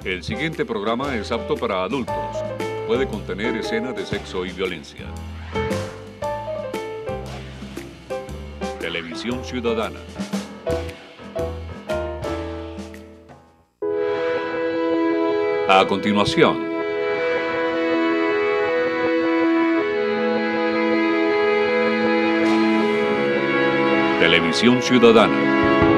El siguiente programa es apto para adultos. Puede contener escenas de sexo y violencia. Televisión Ciudadana. A continuación, Televisión Ciudadana.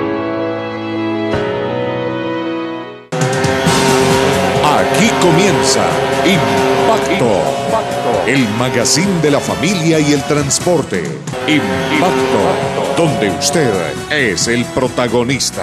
Aquí comienza Impacto, el magazine de la familia y el transporte. Impacto, donde usted es el protagonista.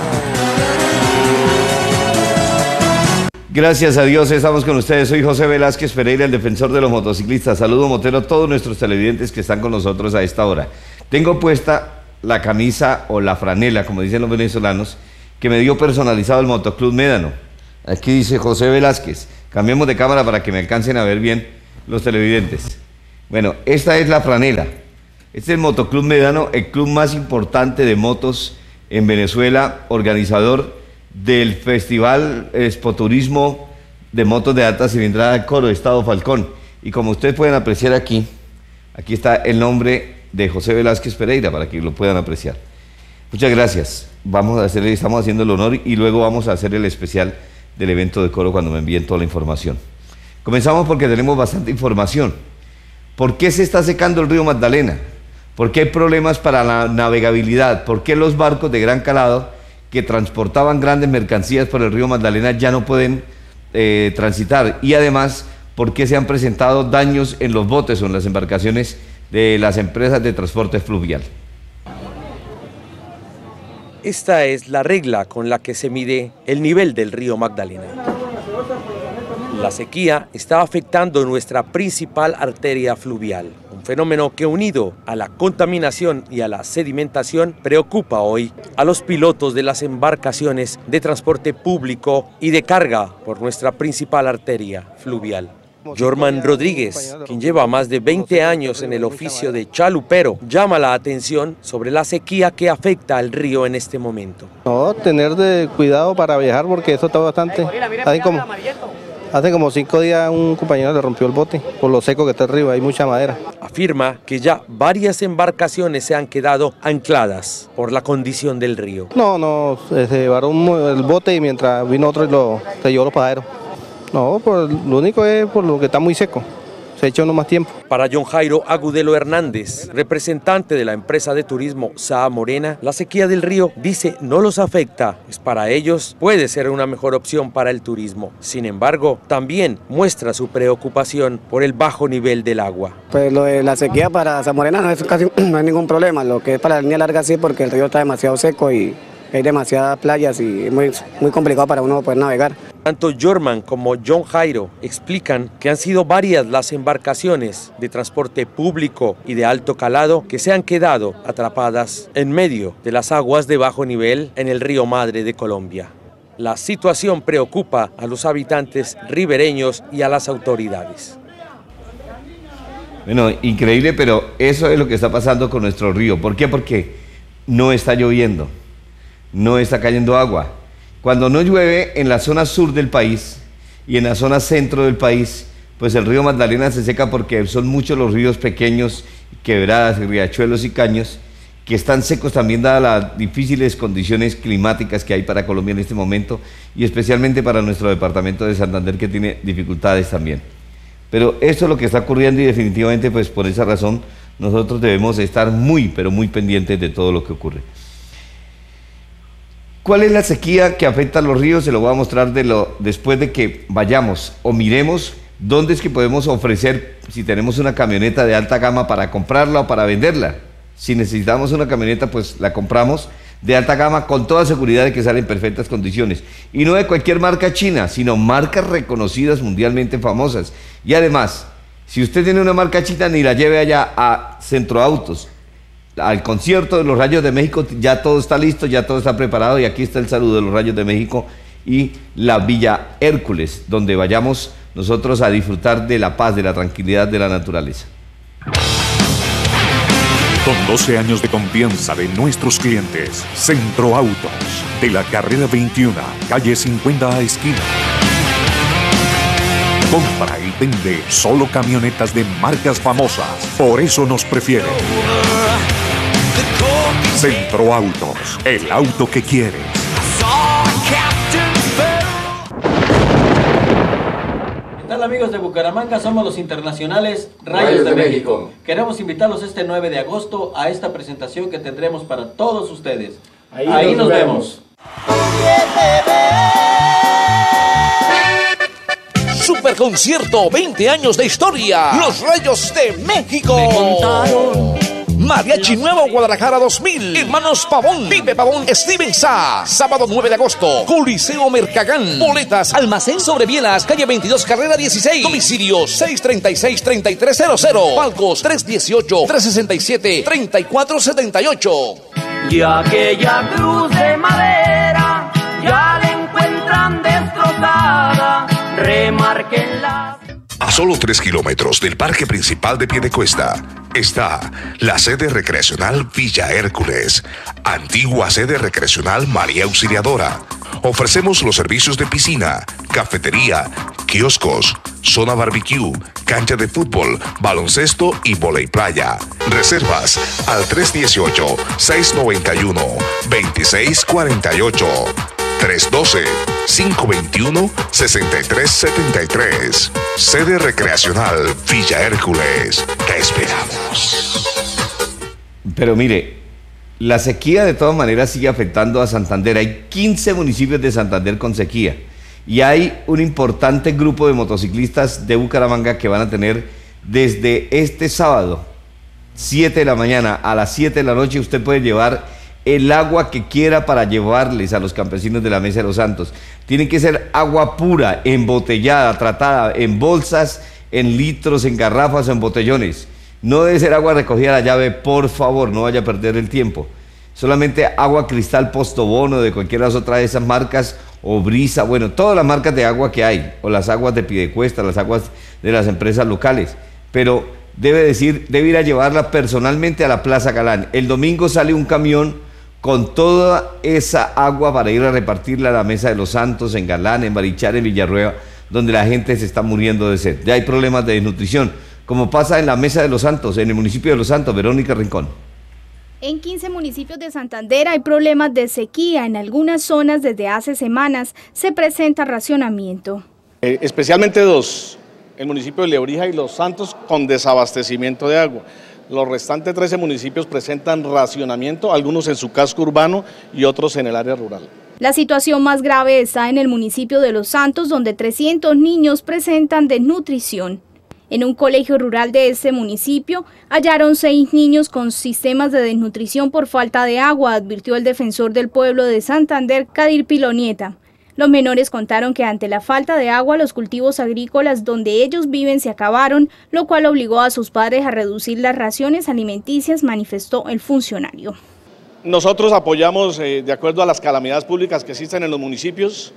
Gracias a Dios estamos con ustedes. Soy José Velázquez Pereira, el defensor de los motociclistas. Saludo motero a todos nuestros televidentes que están con nosotros a esta hora. Tengo puesta la camisa o la franela, como dicen los venezolanos, que me dio personalizado el Motoclub Médano. Aquí dice José Velázquez. Cambiemos de cámara para que me alcancen a ver bien los televidentes. Bueno, esta es la franela. Este es el Motoclub Médano, el club más importante de motos en Venezuela, organizador del Festival Expoturismo de Motos de Alta Cilindrada del Coro, Estado Falcón. Y como ustedes pueden apreciar aquí está el nombre de José Velázquez Pereira, para que lo puedan apreciar. Muchas gracias. Estamos haciendo el honor y luego vamos a hacer el especial del evento de coro cuando me envíen toda la información. Comenzamos porque tenemos bastante información. ¿Por qué se está secando el río Magdalena? ¿Por qué hay problemas para la navegabilidad? ¿Por qué los barcos de gran calado que transportaban grandes mercancías por el río Magdalena ya no pueden transitar? Y además, ¿por qué se han presentado daños en los botes o en las embarcaciones de las empresas de transporte fluvial? Esta es la regla con la que se mide el nivel del río Magdalena. La sequía está afectando nuestra principal arteria fluvial, un fenómeno que, unido a la contaminación y a la sedimentación, preocupa hoy a los pilotos de las embarcaciones de transporte público y de carga por nuestra principal arteria fluvial. Jorman Rodríguez, quien lleva más de 20 años en el oficio de chalupero, llama la atención sobre la sequía que afecta al río en este momento. No, tener cuidado para viajar porque eso está bastante. Hace como 5 días un compañero le rompió el bote por lo seco que está el río, hay mucha madera. Afirma que ya varias embarcaciones se han quedado ancladas por la condición del río. No, se llevaron el bote y mientras vino otro y se llevó los pasajeros. No, lo único es por lo que está muy seco, se echa uno más tiempo. Para John Jairo Agudelo Hernández, representante de la empresa de turismo Saa Morena, la sequía del río, dice, no los afecta, pues para ellos puede ser una mejor opción para el turismo. Sin embargo, también muestra su preocupación por el bajo nivel del agua. Pues lo de la sequía para Saa Morena no hay ningún problema, lo que es para la línea larga sí, porque el río está demasiado seco y hay demasiadas playas y es muy complicado para uno poder navegar. Tanto Jorman como John Jairo explican que han sido varias las embarcaciones de transporte público y de alto calado que se han quedado atrapadas en medio de las aguas de bajo nivel en el río Madre de Colombia. La situación preocupa a los habitantes ribereños y a las autoridades. Bueno, increíble, pero eso es lo que está pasando con nuestro río. ¿Por qué? Porque no está lloviendo, no está cayendo agua. Cuando no llueve en la zona sur del país y en la zona centro del país, pues el río Magdalena se seca porque son muchos los ríos pequeños, quebradas, riachuelos y caños, que están secos también dadas las difíciles condiciones climáticas que hay para Colombia en este momento y especialmente para nuestro departamento de Santander, que tiene dificultades también. Pero esto es lo que está ocurriendo y definitivamente pues por esa razón nosotros debemos estar muy, pero muy pendientes de todo lo que ocurre. ¿Cuál es la sequía que afecta a los ríos? Se lo voy a mostrar después de que vayamos o miremos dónde es que podemos ofrecer, si tenemos una camioneta de alta gama, para comprarla o para venderla. Si necesitamos una camioneta, pues la compramos de alta gama con toda seguridad de que sale en perfectas condiciones. Y no de cualquier marca china, sino marcas reconocidas mundialmente famosas. Y además, si usted tiene una marca china, ni la lleve allá a Centro Autos. Al concierto de los Rayos de México ya todo está listo, ya todo está preparado y aquí está el saludo de los Rayos de México y la Villa Hércules, donde vayamos nosotros a disfrutar de la paz, de la tranquilidad de la naturaleza. Con 12 años de confianza de nuestros clientes, Centro Autos, de la carrera 21, calle 50 a esquina. Compra y vende solo camionetas de marcas famosas. Por eso nos prefiere. Centro Autos, el auto que quieres. ¿Qué tal, amigos de Bucaramanga? Somos los internacionales Rayos de México. Queremos invitarlos este 9 de agosto a esta presentación que tendremos para todos ustedes. Ahí nos vemos. Superconcierto, 20 años de historia. Los Rayos de México. Me contaron. Mariachi Nuevo Guadalajara 2000. Hermanos Pavón, Pipe Pavón, Steven Sá. Sábado 9 de agosto, Coliseo Mercagán. Boletas, Almacén Sobre Bielas, calle 22, carrera 16. Domicilio 636-3300. Palcos 318-367-3478. Y aquella cruz de madera ya la encuentran destrozada. Remárquenla. A solo 3 kilómetros del parque principal de Piedecuesta está la sede recreacional Villa Hércules, antigua sede recreacional María Auxiliadora. Ofrecemos los servicios de piscina, cafetería, kioscos, zona barbecue, cancha de fútbol, baloncesto y vóley playa. Reservas al 318-691-2648. 312-521-6373. Sede recreacional Villa Hércules. Te esperamos. Pero mire, la sequía de todas maneras sigue afectando a Santander. Hay 15 municipios de Santander con sequía. Y hay un importante grupo de motociclistas de Bucaramanga que van a tener desde este sábado, 7 de la mañana a las 7 de la noche, usted puede llevar el agua que quiera para llevarles a los campesinos de la Mesa de los Santos. Tiene que ser agua pura, embotellada, tratada en bolsas, en litros, en garrafas o en botellones. No debe ser agua recogida a la llave, por favor, no vaya a perder el tiempo. Solamente agua Cristal Postobono, de cualquiera otra de esas marcas, o Brisa, bueno, todas las marcas de agua que hay, o las aguas de Piedecuesta, las aguas de las empresas locales. Pero debe ir a llevarla personalmente a la Plaza Galán. El domingo sale un camión con toda esa agua para ir a repartirla a la Mesa de los Santos, en Galán, en Barichara, en Villarrueva, donde la gente se está muriendo de sed. Ya hay problemas de desnutrición, como pasa en la Mesa de los Santos, en el municipio de Los Santos. Verónica Rincón. En 15 municipios de Santander hay problemas de sequía. En algunas zonas desde hace semanas se presenta racionamiento. Especialmente dos, el municipio de Lebrija y Los Santos, con desabastecimiento de agua. Los restantes 13 municipios presentan racionamiento, algunos en su casco urbano y otros en el área rural. La situación más grave está en el municipio de Los Santos, donde 300 niños presentan desnutrición. En un colegio rural de este municipio hallaron 6 niños con sistemas de desnutrición por falta de agua, advirtió el defensor del pueblo de Santander, Kadir Pilonieta. Los menores contaron que ante la falta de agua los cultivos agrícolas donde ellos viven se acabaron, lo cual obligó a sus padres a reducir las raciones alimenticias, manifestó el funcionario. Nosotros apoyamos, de acuerdo a las calamidades públicas que existen en los municipios,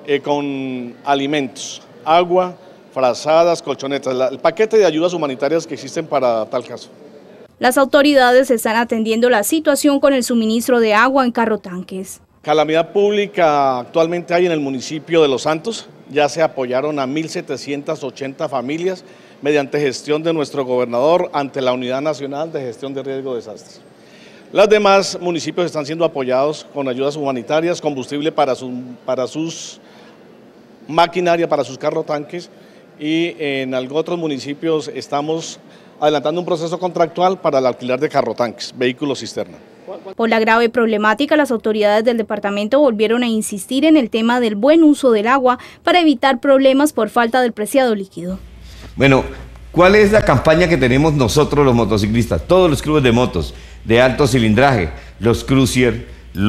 con alimentos, agua, frazadas, colchonetas, el paquete de ayudas humanitarias que existen para tal caso. Las autoridades están atendiendo la situación con el suministro de agua en carrotanques. Calamidad pública actualmente hay en el municipio de Los Santos. Ya se apoyaron a 1.780 familias mediante gestión de nuestro gobernador ante la Unidad Nacional de Gestión de Riesgo de Desastres. Los demás municipios están siendo apoyados con ayudas humanitarias, combustible para sus maquinaria, para sus carrotanques, y en otros municipios estamos adelantando un proceso contractual para el alquiler de carrotanques, vehículos cisterna. Por la grave problemática, las autoridades del departamento volvieron a insistir en el tema del buen uso del agua para evitar problemas por falta del preciado líquido. Bueno, ¿cuál es la campaña que tenemos nosotros los motociclistas? Todos los clubes de motos de alto cilindraje, los Cruiser,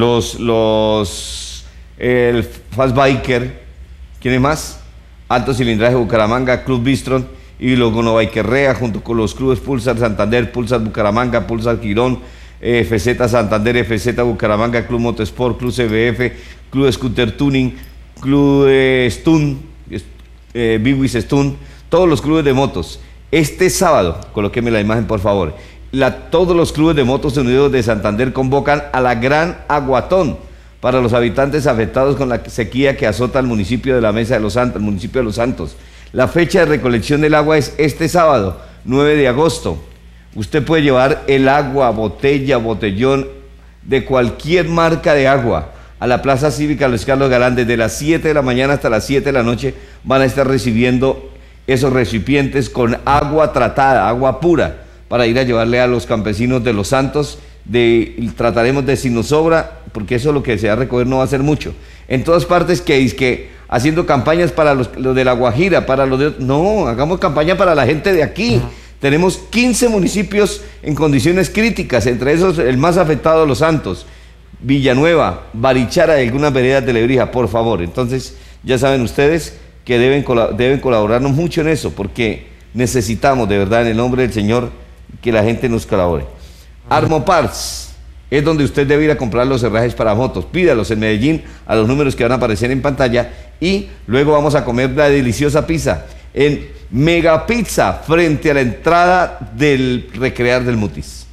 el Fast Biker, ¿quién es más? Alto cilindraje Bucaramanga, Club Bistron y los Gonobikerrea, junto con los clubes Pulsar Santander, Pulsar Bucaramanga, Pulsar Quirón, FZ Santander, FZ Bucaramanga, Club Motosport, Club CBF, Club Scooter Tuning, Club Stun, Big Stun, todos los clubes de motos. Este sábado, colóqueme la imagen por favor, todos los clubes de motos unidos de Santander convocan a la Gran Aguatón para los habitantes afectados con la sequía que azota al municipio de la Mesa de los Santos, el municipio de Los Santos. La fecha de recolección del agua es este sábado, 9 de agosto. Usted puede llevar el agua, botella, botellón, de cualquier marca de agua a la Plaza Cívica Luis Carlos Galán. Desde las 7 de la mañana hasta las 7 de la noche van a estar recibiendo esos recipientes con agua tratada, agua pura, para ir a llevarle a los campesinos de Los Santos. Trataremos de sin nos sobra, porque eso lo que se va a recoger no va a ser mucho. En todas partes que haciendo campañas para los de La Guajira, para los de... No, hagamos campaña para la gente de aquí. Tenemos 15 municipios en condiciones críticas, entre esos el más afectado, Los Santos, Villanueva, Barichara y algunas veredas de Lebrija, por favor. Entonces, ya saben ustedes que deben colaborarnos mucho en eso, porque necesitamos de verdad, en el nombre del Señor, que la gente nos colabore. Armoparts es donde usted debe ir a comprar los herrajes para motos. Pídalos en Medellín a los números que van a aparecer en pantalla, y luego vamos a comer la deliciosa pizza en Mega Pizza, frente a la entrada del Recrear del Mutis.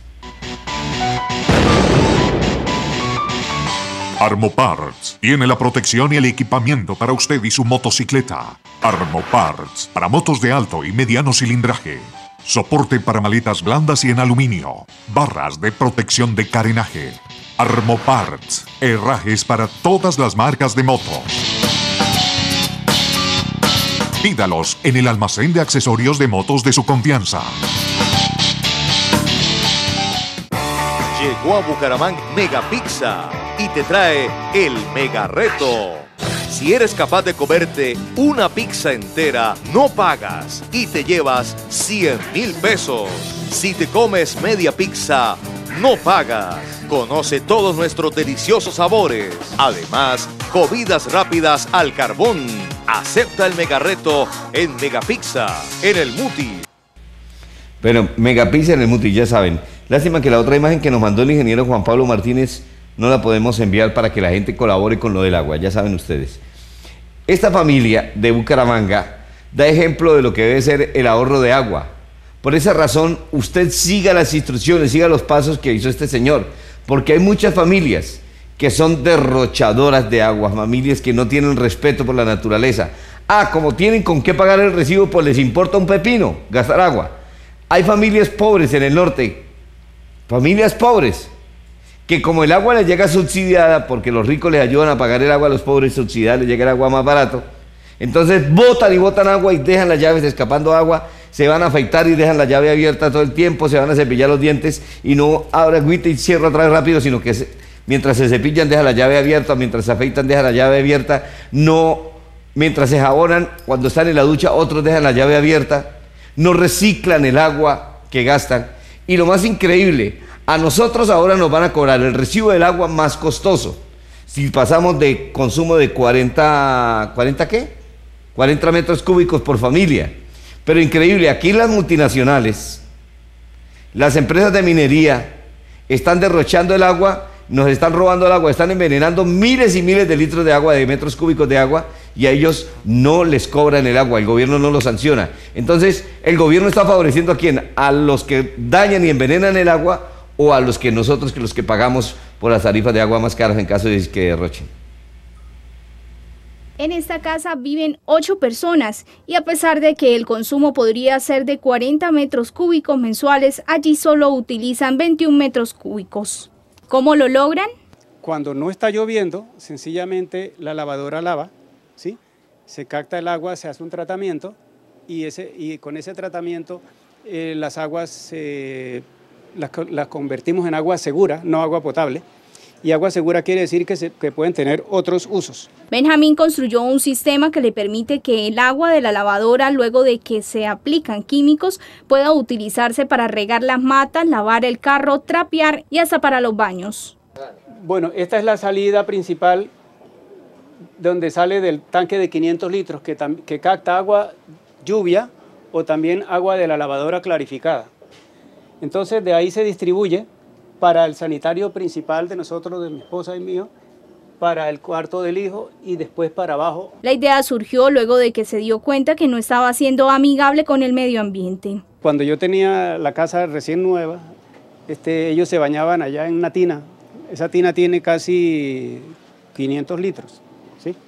Armoparts tiene la protección y el equipamiento para usted y su motocicleta. Armoparts para motos de alto y mediano cilindraje. Soporte para maletas blandas y en aluminio. Barras de protección de carenaje. Armoparts, herrajes para todas las marcas de motos. Pídalos en el almacén de accesorios de motos de su confianza. Llegó a Bucaramanga Mega Pizza y te trae el Mega Reto. Si eres capaz de comerte una pizza entera, no pagas y te llevas 100.000 pesos. Si te comes media pizza, no pagas. Conoce todos nuestros deliciosos sabores. Además, comidas rápidas al carbón. Acepta el Mega Reto en Mega Pizza, en el Muti. Bueno, Mega Pizza en el Muti, ya saben. Lástima que la otra imagen que nos mandó el ingeniero Juan Pablo Martínez no la podemos enviar para que la gente colabore con lo del agua, ya saben ustedes. Esta familia de Bucaramanga da ejemplo de lo que debe ser el ahorro de agua. Por esa razón, usted siga las instrucciones, siga los pasos que hizo este señor, porque hay muchas familias que son derrochadoras de agua, familias que no tienen respeto por la naturaleza. Como tienen con qué pagar el recibo, pues les importa un pepino gastar agua. Hay familias pobres en el norte, familias pobres, que como el agua les llega subsidiada, porque los ricos les ayudan a pagar el agua a los pobres, subsidiada les llega el agua más barato, entonces botan y botan agua y dejan las llaves escapando agua, se van a afeitar y dejan la llave abierta todo el tiempo, se van a cepillar los dientes y no abre agüita y cierra otra vez rápido, sino que mientras se cepillan dejan la llave abierta, mientras se afeitan dejan la llave abierta, no, mientras se jabonan, cuando están en la ducha otros dejan la llave abierta, no reciclan el agua que gastan. Y lo más increíble, a nosotros ahora nos van a cobrar el recibo del agua más costoso. Si pasamos de consumo de 40 metros cúbicos por familia. Pero increíble, aquí las multinacionales, las empresas de minería, están derrochando el agua, nos están robando el agua, están envenenando miles y miles de litros de agua, de metros cúbicos de agua, y a ellos no les cobran el agua, el gobierno no los sanciona. Entonces, ¿el gobierno está favoreciendo a quién? ¿A los que dañan y envenenan el agua o a los que nosotros, los que pagamos por las tarifas de agua más caras en caso de que derrochen? En esta casa viven 8 personas y a pesar de que el consumo podría ser de 40 metros cúbicos mensuales, allí solo utilizan 21 metros cúbicos. ¿Cómo lo logran? Cuando no está lloviendo, sencillamente la lavadora lava, ¿sí? Se capta el agua, se hace un tratamiento y con ese tratamiento las aguas las convertimos en agua segura, no agua potable. Y agua segura quiere decir que pueden tener otros usos. Benjamín construyó un sistema que le permite que el agua de la lavadora, luego de que se aplican químicos, pueda utilizarse para regar las matas, lavar el carro, trapear y hasta para los baños. Bueno, esta es la salida principal donde sale del tanque de 500 litros que capta agua lluvia o también agua de la lavadora clarificada. Entonces de ahí se distribuye para el sanitario principal de nosotros, de mi esposa y mío, para el cuarto del hijo y después para abajo. La idea surgió luego de que se dio cuenta que no estaba siendo amigable con el medio ambiente. Cuando yo tenía la casa recién nueva, ellos se bañaban allá en una tina. Esa tina tiene casi 500 litros, ¿sí?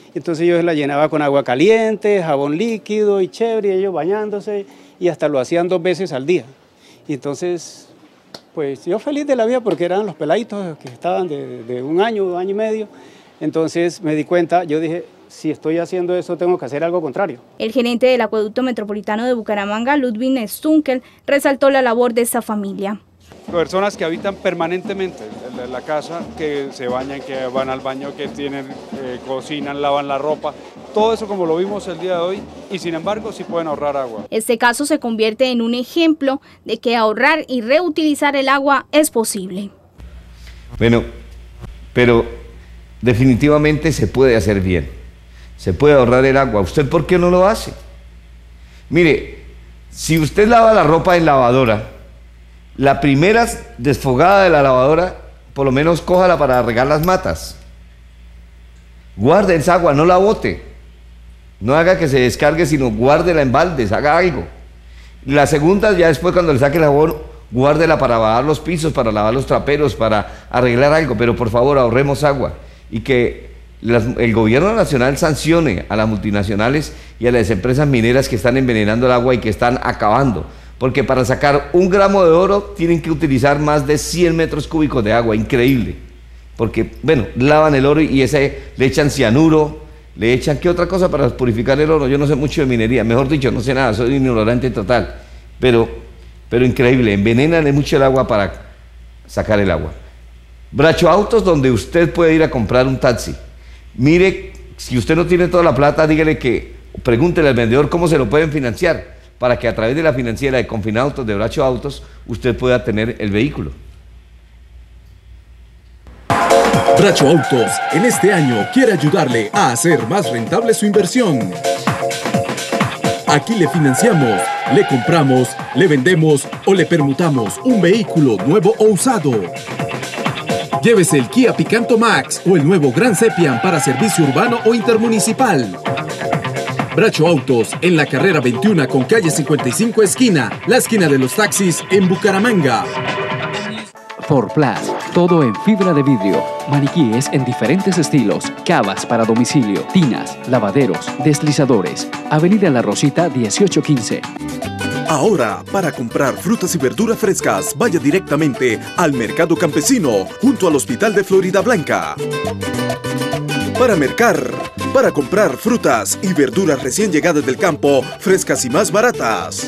Entonces yo la llenaba con agua caliente, jabón líquido y chévere, y ellos bañándose, y hasta lo hacían 2 veces al día. Y entonces, pues yo feliz de la vida porque eran los peladitos que estaban de 1 año, 1 año y medio. Entonces me di cuenta, yo dije, si estoy haciendo eso, tengo que hacer algo contrario. El gerente del Acueducto Metropolitano de Bucaramanga, Ludwig Stunkel, resaltó la labor de esta familia. Personas que habitan permanentemente en la casa, que se bañan, que van al baño, que cocinan, lavan la ropa, todo eso como lo vimos el día de hoy, y sin embargo sí pueden ahorrar agua. Este caso se convierte en un ejemplo de que ahorrar y reutilizar el agua es posible. Bueno, pero definitivamente se puede hacer bien, se puede ahorrar el agua. ¿Usted por qué no lo hace? Mire, si usted lava la ropa en lavadora, la primera desfogada de la lavadora, por lo menos cójala para regar las matas. Guarde esa agua, no la bote. No haga que se descargue, sino guárdela en baldes, haga algo. La segunda, ya después cuando le saque el jabón, guárdela para lavar los pisos, para lavar los traperos, para arreglar algo. Pero por favor, ahorremos agua. Y que el gobierno nacional sancione a las multinacionales y a las empresas mineras que están envenenando el agua y que están acabando. Porque para sacar 1 gramo de oro tienen que utilizar más de 100 metros cúbicos de agua, increíble. Porque, bueno, lavan el oro y le echan cianuro, le echan, ¿qué otra cosa para purificar el oro? Yo no sé mucho de minería, mejor dicho, no sé nada, soy ignorante total. Pero increíble, envenenan mucho el agua para sacar el agua. Bracho Autos, donde usted puede ir a comprar un taxi. Mire, si usted no tiene toda la plata, pregúntele al vendedor cómo se lo pueden financiar, para que a través de la financiera de Confinautos, de Bracho Autos, usted pueda tener el vehículo. Bracho Autos, en este año quiere ayudarle a hacer más rentable su inversión. Aquí le financiamos, le compramos, le vendemos o le permutamos un vehículo nuevo o usado. Llévese el Kia Picanto Max o el nuevo Gran Sepian para servicio urbano o intermunicipal. Bracho Autos, en la carrera 21 con calle 55 esquina, la esquina de los taxis en Bucaramanga. Forplas, todo en fibra de vidrio, maniquíes en diferentes estilos, cavas para domicilio, tinas, lavaderos, deslizadores. Avenida La Rosita 1815. Ahora, para comprar frutas y verduras frescas, vaya directamente al Mercado Campesino, junto al Hospital de Florida Blanca. Para comprar frutas y verduras recién llegadas del campo, frescas y más baratas.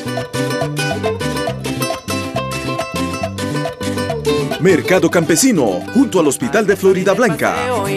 Mercado Campesino, junto al Hospital de Florida Blanca.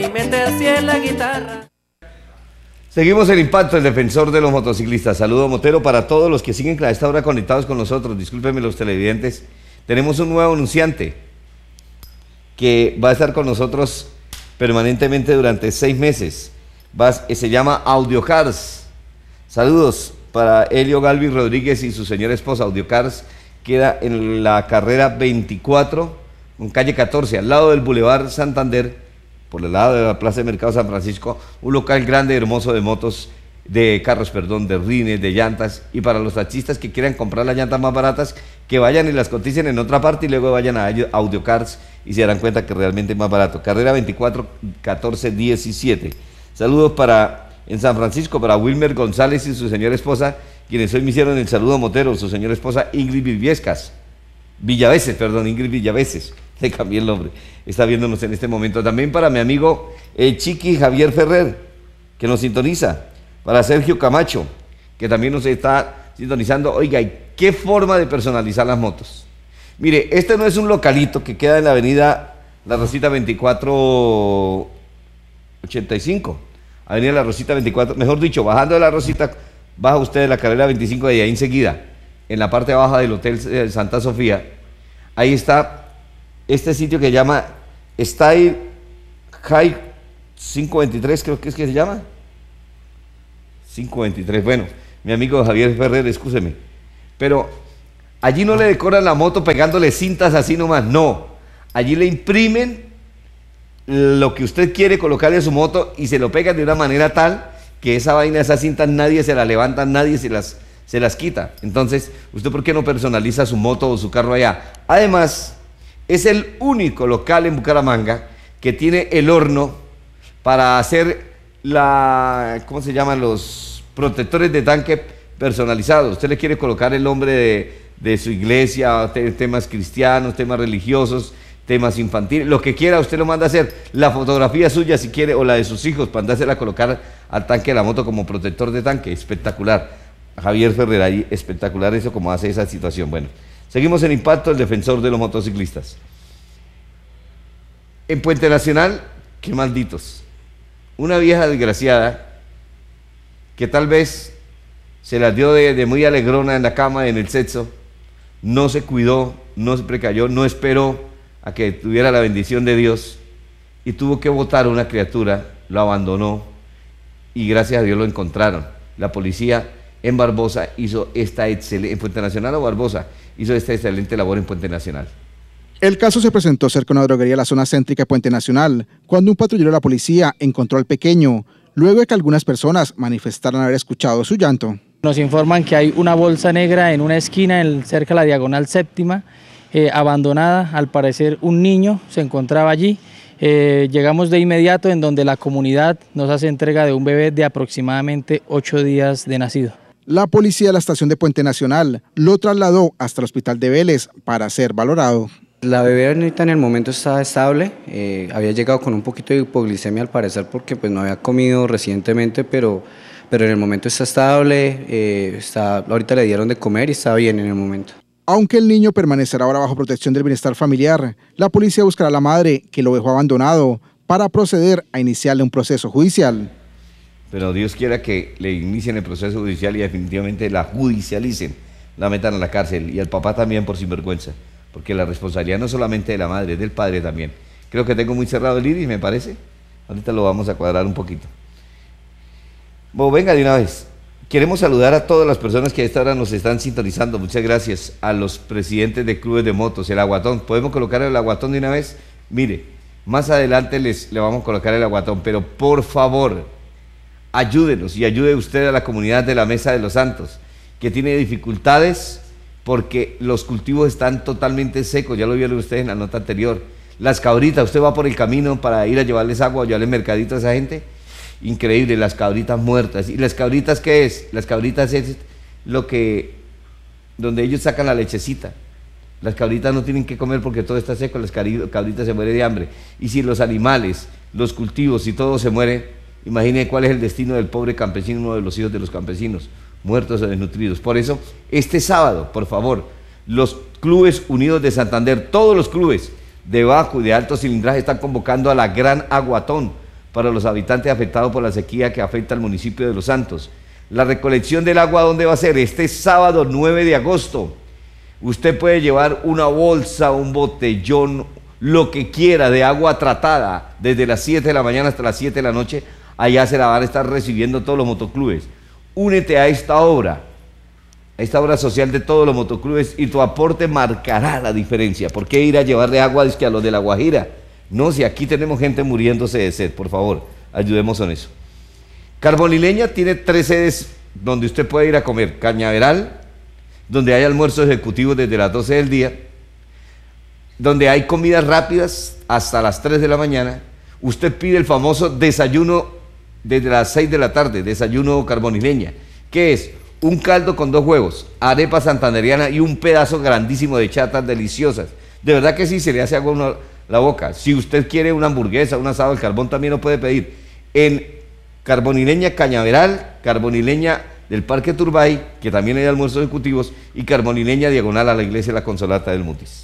Seguimos el impacto del defensor de los motociclistas. Saludo Motero para todos los que siguen a esta hora conectados con nosotros. Discúlpenme los televidentes. Tenemos un nuevo anunciante que va a estar con nosotros permanentemente durante 6 meses. Se llama Audiocars. Saludos para Helio Galvis Rodríguez y su señora esposa. Audiocars queda en la carrera 24, en calle 14, al lado del Boulevard Santander, por el lado de la Plaza de Mercado San Francisco, un local grande, hermoso de motos, de rines, de llantas, y para los taxistas que quieran comprar las llantas más baratas, que vayan y las coticen en otra parte y luego vayan a Audiocars y se darán cuenta que realmente es más barato. Carrera 24, 14, 17. Saludos en San Francisco para Wilmer González y su señora esposa, quienes hoy me hicieron el saludo Motero, su señora esposa Ingrid Ingrid Villaveses, le cambié el nombre, está viéndonos en este momento. También para mi amigo Chiqui Javier Ferrer, que nos sintoniza, para Sergio Camacho, que también nos está sintonizando. Oiga, ¿y qué forma de personalizar las motos? Mire, este no es un localito que queda en la avenida La Rosita 2485, avenida La Rosita 24, mejor dicho, bajando de La Rosita, baja usted de la carrera 25 y ahí enseguida, en la parte baja del Hotel Santa Sofía, ahí está este sitio que se llama Style High 523, creo que es que se llama 523. Bueno, mi amigo Javier Ferrer, excúseme, pero allí no le decoran la moto pegándole cintas así nomás, no, allí le imprimen lo que usted quiere colocarle a su moto y se lo pegan de una manera tal que esa vaina, esas cintas nadie se las levanta, nadie se las quita. Entonces, ¿usted por qué no personaliza su moto o su carro allá? Además, es el único local en Bucaramanga que tiene el horno para hacer ¿cómo se llaman? Los protectores de tanque personalizados. Usted le quiere colocar el nombre de su iglesia, temas cristianos, temas religiosos, temas infantiles, lo que quiera, usted lo manda a hacer. La fotografía suya, si quiere, o la de sus hijos, para mandársela a colocar al tanque de la moto como protector de tanque. Espectacular. Javier Ferrer, ahí, espectacular eso, como hace esa situación. Bueno, seguimos en Impacto, el defensor de los motociclistas. En Puente Nacional, qué malditos. Una vieja desgraciada que tal vez se las dio de muy alegrona en la cama, en el sexo, no se cuidó, no se precayó, no esperó a que tuviera la bendición de Dios y tuvo que botar a una criatura, lo abandonó y gracias a Dios lo encontraron. La policía en Barbosa hizo esta excelente, en Puente Nacional o Barbosa, hizo esta excelente labor en Puente Nacional. El caso se presentó cerca de una droguería en la zona céntrica de Puente Nacional, cuando un patrullero de la policía encontró al pequeño, luego de que algunas personas manifestaran haber escuchado su llanto. Nos informan que hay una bolsa negra en una esquina cerca de la diagonal séptima, abandonada. Al parecer un niño se encontraba allí. Llegamos de inmediato, en donde la comunidad nos hace entrega de un bebé de aproximadamente 8 días de nacido. La policía de la estación de Puente Nacional lo trasladó hasta el hospital de Vélez para ser valorado. La bebé ahorita en el momento está estable, había llegado con un poquito de hipoglicemia al parecer porque pues no había comido recientemente, pero en el momento está estable, ahorita le dieron de comer y está bien en el momento. Aunque el niño permanecerá ahora bajo protección del bienestar familiar, la policía buscará a la madre que lo dejó abandonado para proceder a iniciarle un proceso judicial. Pero Dios quiera que le inicien el proceso judicial y definitivamente la judicialicen, la metan a la cárcel y al papá también por sinvergüenza, porque la responsabilidad no solamente de la madre, es del padre también. Creo que tengo muy cerrado el iris, me parece. Ahorita lo vamos a cuadrar un poquito. Bueno, venga de una vez. Queremos saludar a todas las personas que a esta hora nos están sintonizando. Muchas gracias a los presidentes de clubes de motos, el aguatón. ¿Podemos colocar el aguatón de una vez? Mire, más adelante le vamos a colocar el aguatón, pero por favor, ayúdenos y ayude usted a la comunidad de la Mesa de los Santos, que tiene dificultades porque los cultivos están totalmente secos. Ya lo vieron ustedes en la nota anterior. Las cabritas, usted va por el camino para ir a llevarles agua o llevarles mercadito a esa gente. Increíble, las cabritas muertas. ¿Y las cabritas qué es? Las cabritas es donde ellos sacan la lechecita. Las cabritas no tienen que comer porque todo está seco, las cabritas se mueren de hambre. Y si los animales, los cultivos y todo se muere, imagine cuál es el destino del pobre campesino, uno de los hijos de los campesinos, muertos o desnutridos. Por eso, este sábado, por favor, los clubes unidos de Santander, todos los clubes de bajo y de alto cilindraje están convocando a la Gran Aguatón para los habitantes afectados por la sequía que afecta al municipio de Los Santos. La recolección del agua, ¿dónde va a ser? Este sábado 9 de agosto. Usted puede llevar una bolsa, un botellón, lo que quiera de agua tratada, desde las 7 de la mañana hasta las 7 de la noche. Allá se la van a estar recibiendo todos los motoclubes. Únete a esta obra social de todos los motoclubes, y tu aporte marcará la diferencia. ¿Por qué ir a llevarle agua a los de La Guajira? No, si aquí tenemos gente muriéndose de sed, por favor, ayudemos en eso. Carbonileña tiene 3 sedes donde usted puede ir a comer. Cañaveral, donde hay almuerzos ejecutivos desde las 12 del día, donde hay comidas rápidas hasta las 3 de la mañana. Usted pide el famoso desayuno desde las 6 de la tarde, desayuno Carbonileña, que es un caldo con 2 huevos, arepa santandereana y un pedazo grandísimo de chatas deliciosas. De verdad que sí, se le hace agua la boca. Si usted quiere una hamburguesa, un asado al carbón, también lo puede pedir en Carbonileña Cañaveral, Carbonileña del Parque Turbay, que también hay almuerzos ejecutivos, y Carbonileña diagonal a la iglesia La Consolata del Mutis.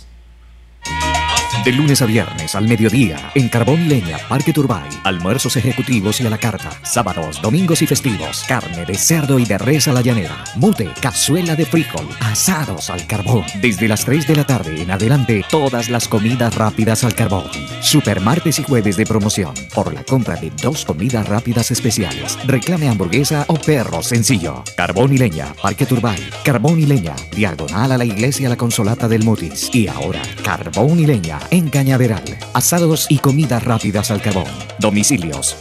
De lunes a viernes al mediodía, en Carbón y Leña, Parque Turbay, almuerzos ejecutivos y a la carta. Sábados, domingos y festivos, carne de cerdo y de res a la llanera, mote, cazuela de frijol, asados al carbón. Desde las 3 de la tarde en adelante, todas las comidas rápidas al carbón. Super martes y jueves de promoción. Por la compra de 2 comidas rápidas especiales, reclame hamburguesa o perro sencillo. Carbón y Leña, Parque Turbay, Carbón y Leña, diagonal a la iglesia La Consolata del Mutis. Y ahora, Carbón y Leña en Cañaveral, asados y comidas rápidas al carbón. Domicilios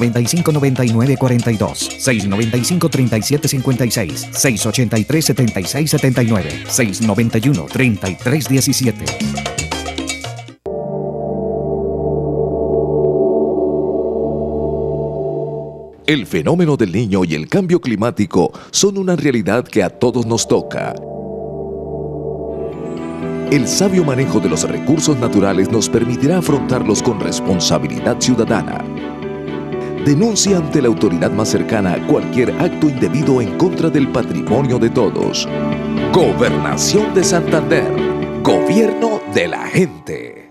695-9942, 695-3756, 683-7679, 691-3317. El fenómeno del Niño y el cambio climático son una realidad que a todos nos toca. El sabio manejo de los recursos naturales nos permitirá afrontarlos con responsabilidad ciudadana. Denuncia ante la autoridad más cercana cualquier acto indebido en contra del patrimonio de todos. Gobernación de Santander. Gobierno de la gente.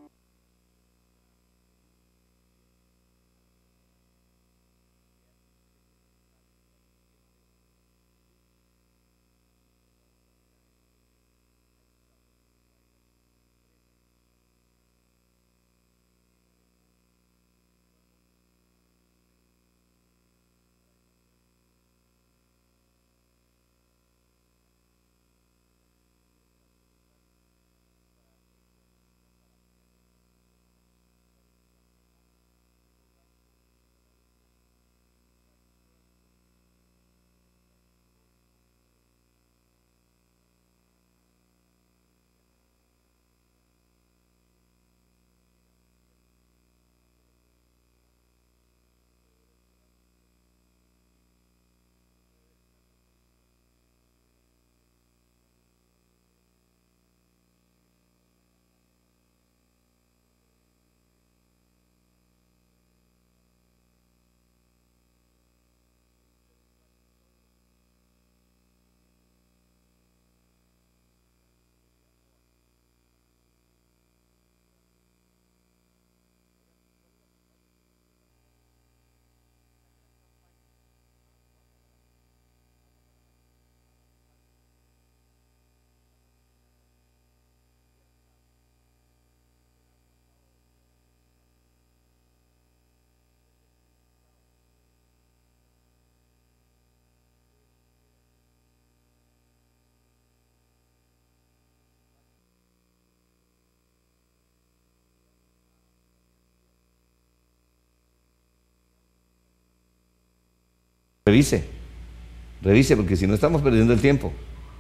Revise, porque si no estamos perdiendo el tiempo.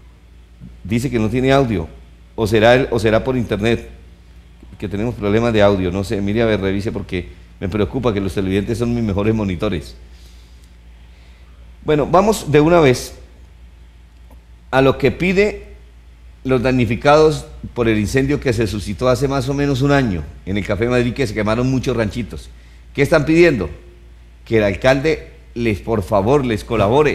Dice que no tiene audio, o será por internet, que tenemos problemas de audio, no sé, mire a ver, revise, porque me preocupa que los televidentes son mis mejores monitores. Bueno, vamos de una vez a lo que pide los damnificados por el incendio que se suscitó hace más o menos un año en el Café Madrid, que se quemaron muchos ranchitos. ¿Qué están pidiendo? Que el alcalde por favor les colabore,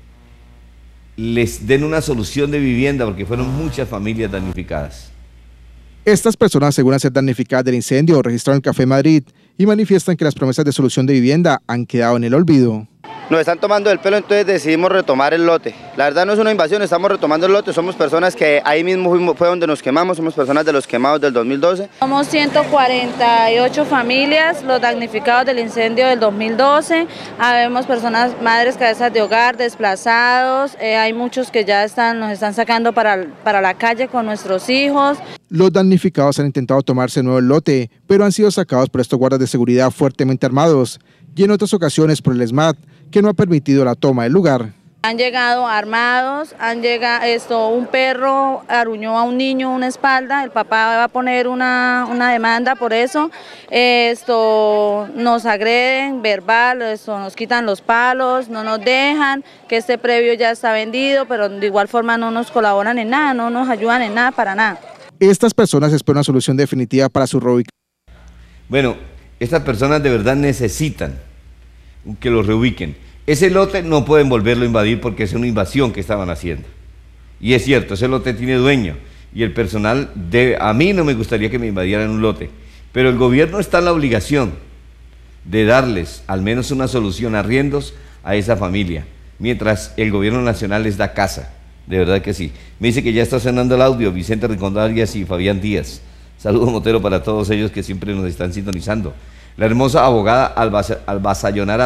les den una solución de vivienda, porque fueron muchas familias damnificadas. Estas personas aseguran ser damnificadas del incendio registrado en el Café Madrid y manifiestan que las promesas de solución de vivienda han quedado en el olvido. Nos están tomando el pelo, entonces decidimos retomar el lote. La verdad no es una invasión, estamos retomando el lote, somos personas que ahí mismo fue donde nos quemamos, somos personas de los quemados del 2012. Somos 148 familias, los damnificados del incendio del 2012, habemos personas, madres, cabezas de hogar, desplazados, hay muchos que ya nos están sacando para la calle con nuestros hijos. Los damnificados han intentado tomarse nuevo el lote, pero han sido sacados por estos guardas de seguridad fuertemente armados y en otras ocasiones por el SMAT, que no ha permitido la toma del lugar. Han llegado armados, un perro aruñó a un niño en una espalda, el papá va a poner una demanda por eso, nos agreden verbal, nos quitan los palos, no nos dejan, que este previo ya está vendido, pero de igual forma no nos colaboran en nada, no nos ayudan en nada, para nada. Estas personas esperan una solución definitiva para su reubicación. Bueno, estas personas de verdad necesitan que los reubiquen. Ese lote no pueden volverlo a invadir porque es una invasión que estaban haciendo. Y es cierto, ese lote tiene dueño y el personal a mí no me gustaría que me invadieran un lote, pero el gobierno está en la obligación de darles al menos una solución, arriendos a esa familia, mientras el gobierno nacional les da casa. De verdad que sí. Me dice que ya está sonando el audio Vicente Rincón Arias y Fabián Díaz. Saludos, Motero, para todos ellos que siempre nos están sintonizando. La hermosa abogada Albazayonara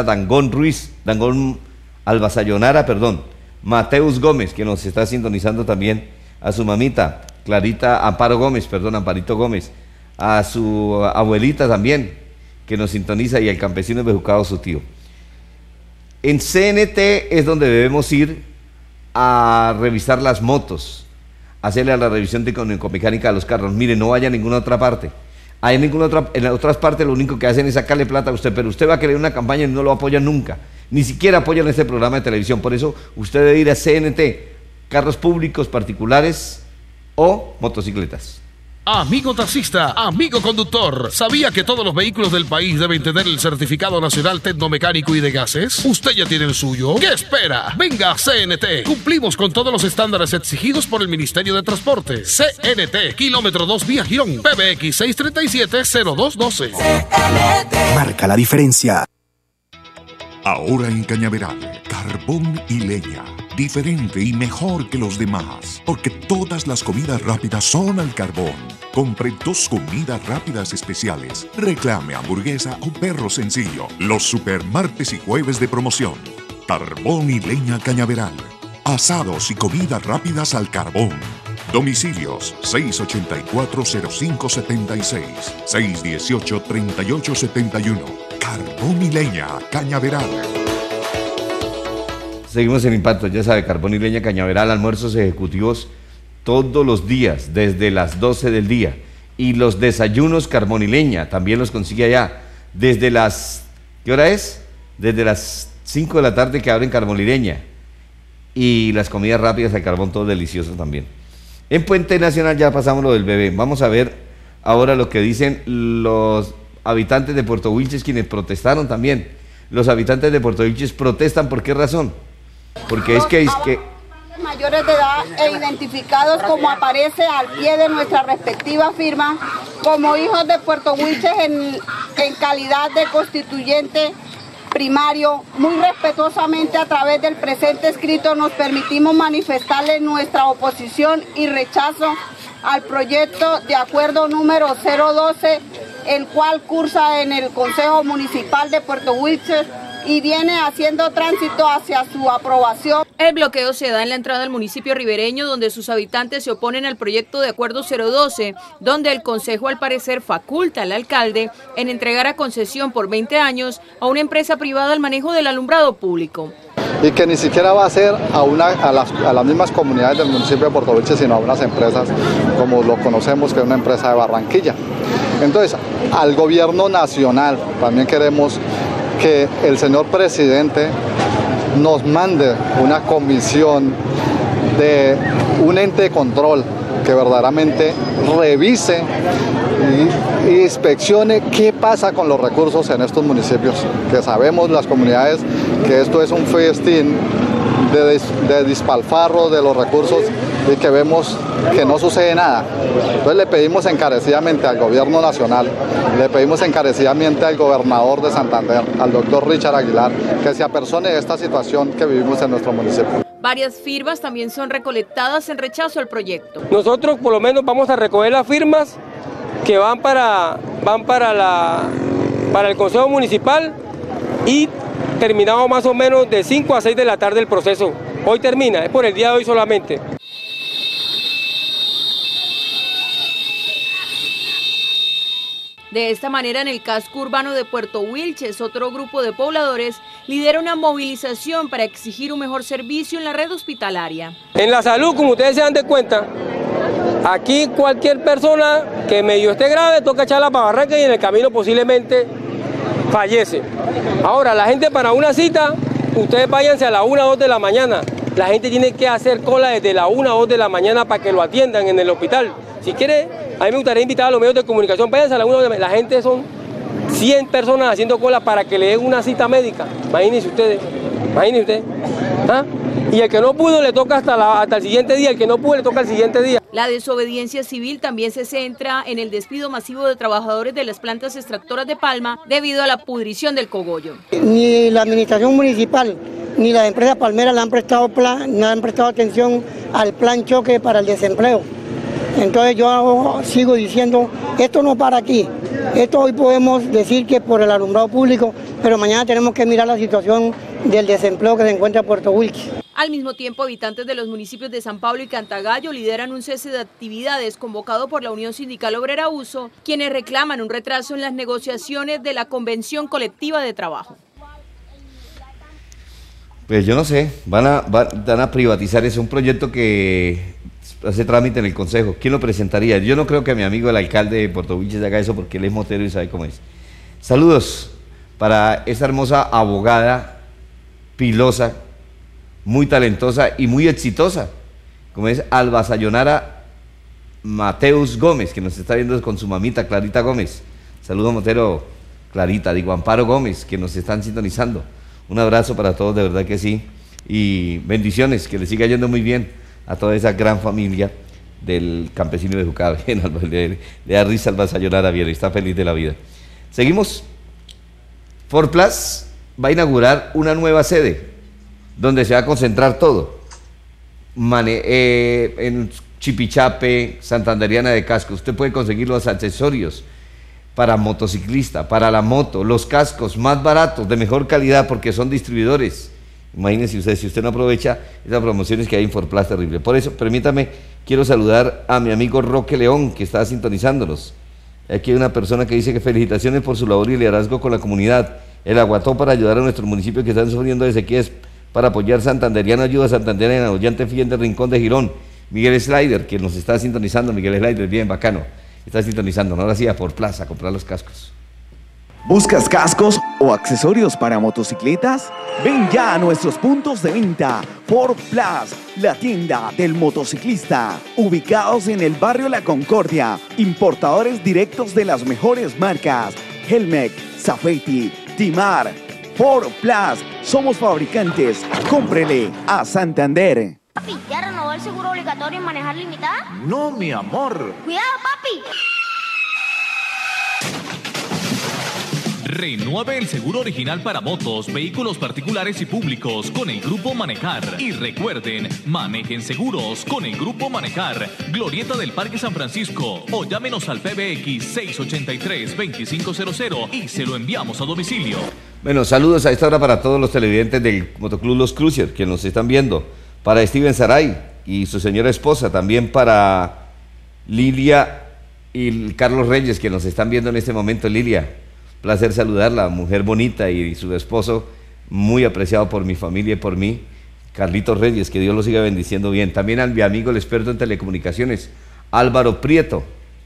Mateus Gómez, que nos está sintonizando también, a su mamita, Amparito Gómez, a su abuelita también, que nos sintoniza, y al campesino bejucado, su tío. En CNT es donde debemos ir a revisar las motos, hacerle la revisión técnico-mecánica a los carros. Mire, no vaya a ninguna otra parte. En las otras partes lo único que hacen es sacarle plata a usted, pero usted va a querer una campaña y no lo apoyan nunca. ni siquiera apoyan este programa de televisión. Por eso usted debe ir a CNT, carros públicos particulares o motocicletas. Amigo taxista, amigo conductor, ¿sabía que todos los vehículos del país deben tener el certificado nacional tecnomecánico y de gases? ¿Usted ya tiene el suyo? ¿Qué espera? Venga a CNT. Cumplimos con todos los estándares exigidos por el Ministerio de Transporte. CNT, kilómetro 2 vía Girón, PBX 637-0212. Marca la diferencia. Ahora en Cañaveral, carbón y leña. Diferente y mejor que los demás, porque todas las comidas rápidas son al carbón. Compre 2 comidas rápidas especiales. Reclame hamburguesa o perro sencillo. Los super martes y jueves de promoción. Carbón y leña Cañaveral. Asados y comidas rápidas al carbón. Domicilios 684-0576, 618-3871. Carbón y leña Cañaveral. Seguimos en Impacto, ya sabe, carbón y leña Cañaveral, almuerzos ejecutivos todos los días, desde las 12 del día. Y los desayunos carbón y leña, también los consigue allá, desde las, ¿qué hora es? Desde las 5 de la tarde que abren carbón y leña. Y las comidas rápidas al carbón, todo delicioso también. En Puente Nacional ya pasamos lo del bebé. Vamos a ver ahora lo que dicen los habitantes de Puerto Wilches, quienes protestaron también. Los habitantes de Puerto Wilches protestan, ¿por qué razón? Porque es que mayores de edad e identificados como aparece al pie de nuestra respectiva firma como hijos de Puerto Wilches en calidad de constituyente primario, muy respetuosamente a través del presente escrito nos permitimos manifestarle nuestra oposición y rechazo al proyecto de acuerdo número 012, el cual cursa en el Consejo Municipal de Puerto Wilches y viene haciendo tránsito hacia su aprobación. El bloqueo se da en la entrada al municipio ribereño, donde sus habitantes se oponen al proyecto de acuerdo 012, donde el consejo al parecer faculta al alcalde en entregar a concesión por 20 años a una empresa privada el manejo del alumbrado público. Y que ni siquiera va a ser a las mismas comunidades del municipio de Puerto Wilches, sino a unas empresas como lo conocemos, que es una empresa de Barranquilla. Entonces, al gobierno nacional también queremos que el señor presidente nos mande una comisión de un ente de control que verdaderamente revise y inspeccione qué pasa con los recursos en estos municipios, que sabemos las comunidades que esto es un festín de despilfarro de los recursos y que vemos que no sucede nada. Entonces le pedimos encarecidamente al gobierno nacional, le pedimos encarecidamente al gobernador de Santander, al doctor Richard Aguilar, que se apersone de esta situación que vivimos en nuestro municipio. Varias firmas también son recolectadas en rechazo al proyecto. Nosotros por lo menos vamos a recoger las firmas que van para el Consejo Municipal y terminamos más o menos de 5 a 6 de la tarde el proceso. Hoy termina, es por el día de hoy solamente. De esta manera, en el casco urbano de Puerto Wilches, otro grupo de pobladores lidera una movilización para exigir un mejor servicio en la red hospitalaria. En la salud, como ustedes se dan de cuenta, aquí cualquier persona que medio esté grave toca echarla para Barranca y en el camino posiblemente fallece. Ahora, la gente para una cita, ustedes váyanse a la 1 o 2 de la mañana. La gente tiene que hacer cola desde la 1 o 2 de la mañana para que lo atiendan en el hospital. Si quiere, a mí me gustaría invitar a los medios de comunicación, váyanse a la 1 de la mañana. La gente son 100 personas haciendo cola para que le den una cita médica. Imagínense ustedes, ¿Ah? Y el que no pudo le toca hasta el siguiente día, el que no pudo le toca el siguiente día. La desobediencia civil también se centra en el despido masivo de trabajadores de las plantas extractoras de palma debido a la pudrición del cogollo. Ni la administración municipal ni las empresas palmeras no han prestado atención al plan choque para el desempleo. Entonces yo sigo diciendo, esto no para aquí. Esto hoy podemos decir que por el alumbrado público, pero mañana tenemos que mirar la situación del desempleo que se encuentra en Puerto Wilches. Al mismo tiempo, habitantes de los municipios de San Pablo y Cantagallo lideran un cese de actividades convocado por la Unión Sindical Obrera Uso, quienes reclaman un retraso en las negociaciones de la Convención Colectiva de Trabajo. Pues yo no sé, van a privatizar ese un proyecto que hace trámite en el Consejo. ¿Quién lo presentaría? Yo no creo que mi amigo el alcalde de Puerto Wilches haga eso porque él es motero y sabe cómo es. Saludos para esta hermosa abogada pilosa, muy talentosa y muy exitosa, como es Alba Sayonara Mateus Gómez, que nos está viendo con su mamita Clarita Gómez. Saludo, Motero. Clarita, digo, Amparo Gómez, que nos están sintonizando. Un abrazo para todos, de verdad que sí. Y bendiciones, que le siga yendo muy bien a toda esa gran familia del campesino de Jucaba. Le da risa Alba Sayonara, bien, está feliz de la vida. Seguimos. Ford Plus va a inaugurar una nueva sede donde se va a concentrar todo. En Chipichape, Santanderiana de Casco, usted puede conseguir los accesorios para motociclista, para la moto, los cascos más baratos, de mejor calidad, porque son distribuidores. Imagínense ustedes, si usted no aprovecha esas promociones que hay en Ford Plus, terrible. Por eso, permítame, quiero saludar a mi amigo Roque León, que está sintonizándonos. Aquí hay una persona que dice que felicitaciones por su labor y liderazgo con la comunidad. El aguató para ayudar a nuestros municipios que están sufriendo de sequías, para apoyar Santanderiana Ayuda a Santander en Ollante Fiel del Rincón de Girón. Miguel Slider, que nos está sintonizando. Miguel Slider, bien bacano. Está sintonizando, ¿no? Ahora sí, a Ford Plus a comprar los cascos. ¿Buscas cascos o accesorios para motocicletas? Ven ya a nuestros puntos de venta. Ford Plus, la tienda del motociclista. Ubicados en el barrio La Concordia. Importadores directos de las mejores marcas. Helmec, Safety, Timar. Ford Plus, somos fabricantes. Cómprele a Santander. Papi, ¿ya renovó el seguro obligatorio en manejar limitada? No, mi amor. ¡Cuidado, papi! Renueve el seguro original para motos, vehículos particulares y públicos con el Grupo Manecar. Y recuerden, manejen seguros con el Grupo Manecar. Glorieta del Parque San Francisco. O llámenos al PBX 683-2500 y se lo enviamos a domicilio. Bueno, saludos a esta hora para todos los televidentes del Motoclub Los Cruiser que nos están viendo. Para Steven Saray y su señora esposa, también para Lilia y Carlos Reyes, que nos están viendo en este momento. Lilia, placer saludarla, mujer bonita, y su esposo, muy apreciado por mi familia y por mí, Carlitos Reyes, que Dios lo siga bendiciendo bien. También a mi amigo, el experto en telecomunicaciones, Álvaro Prieto,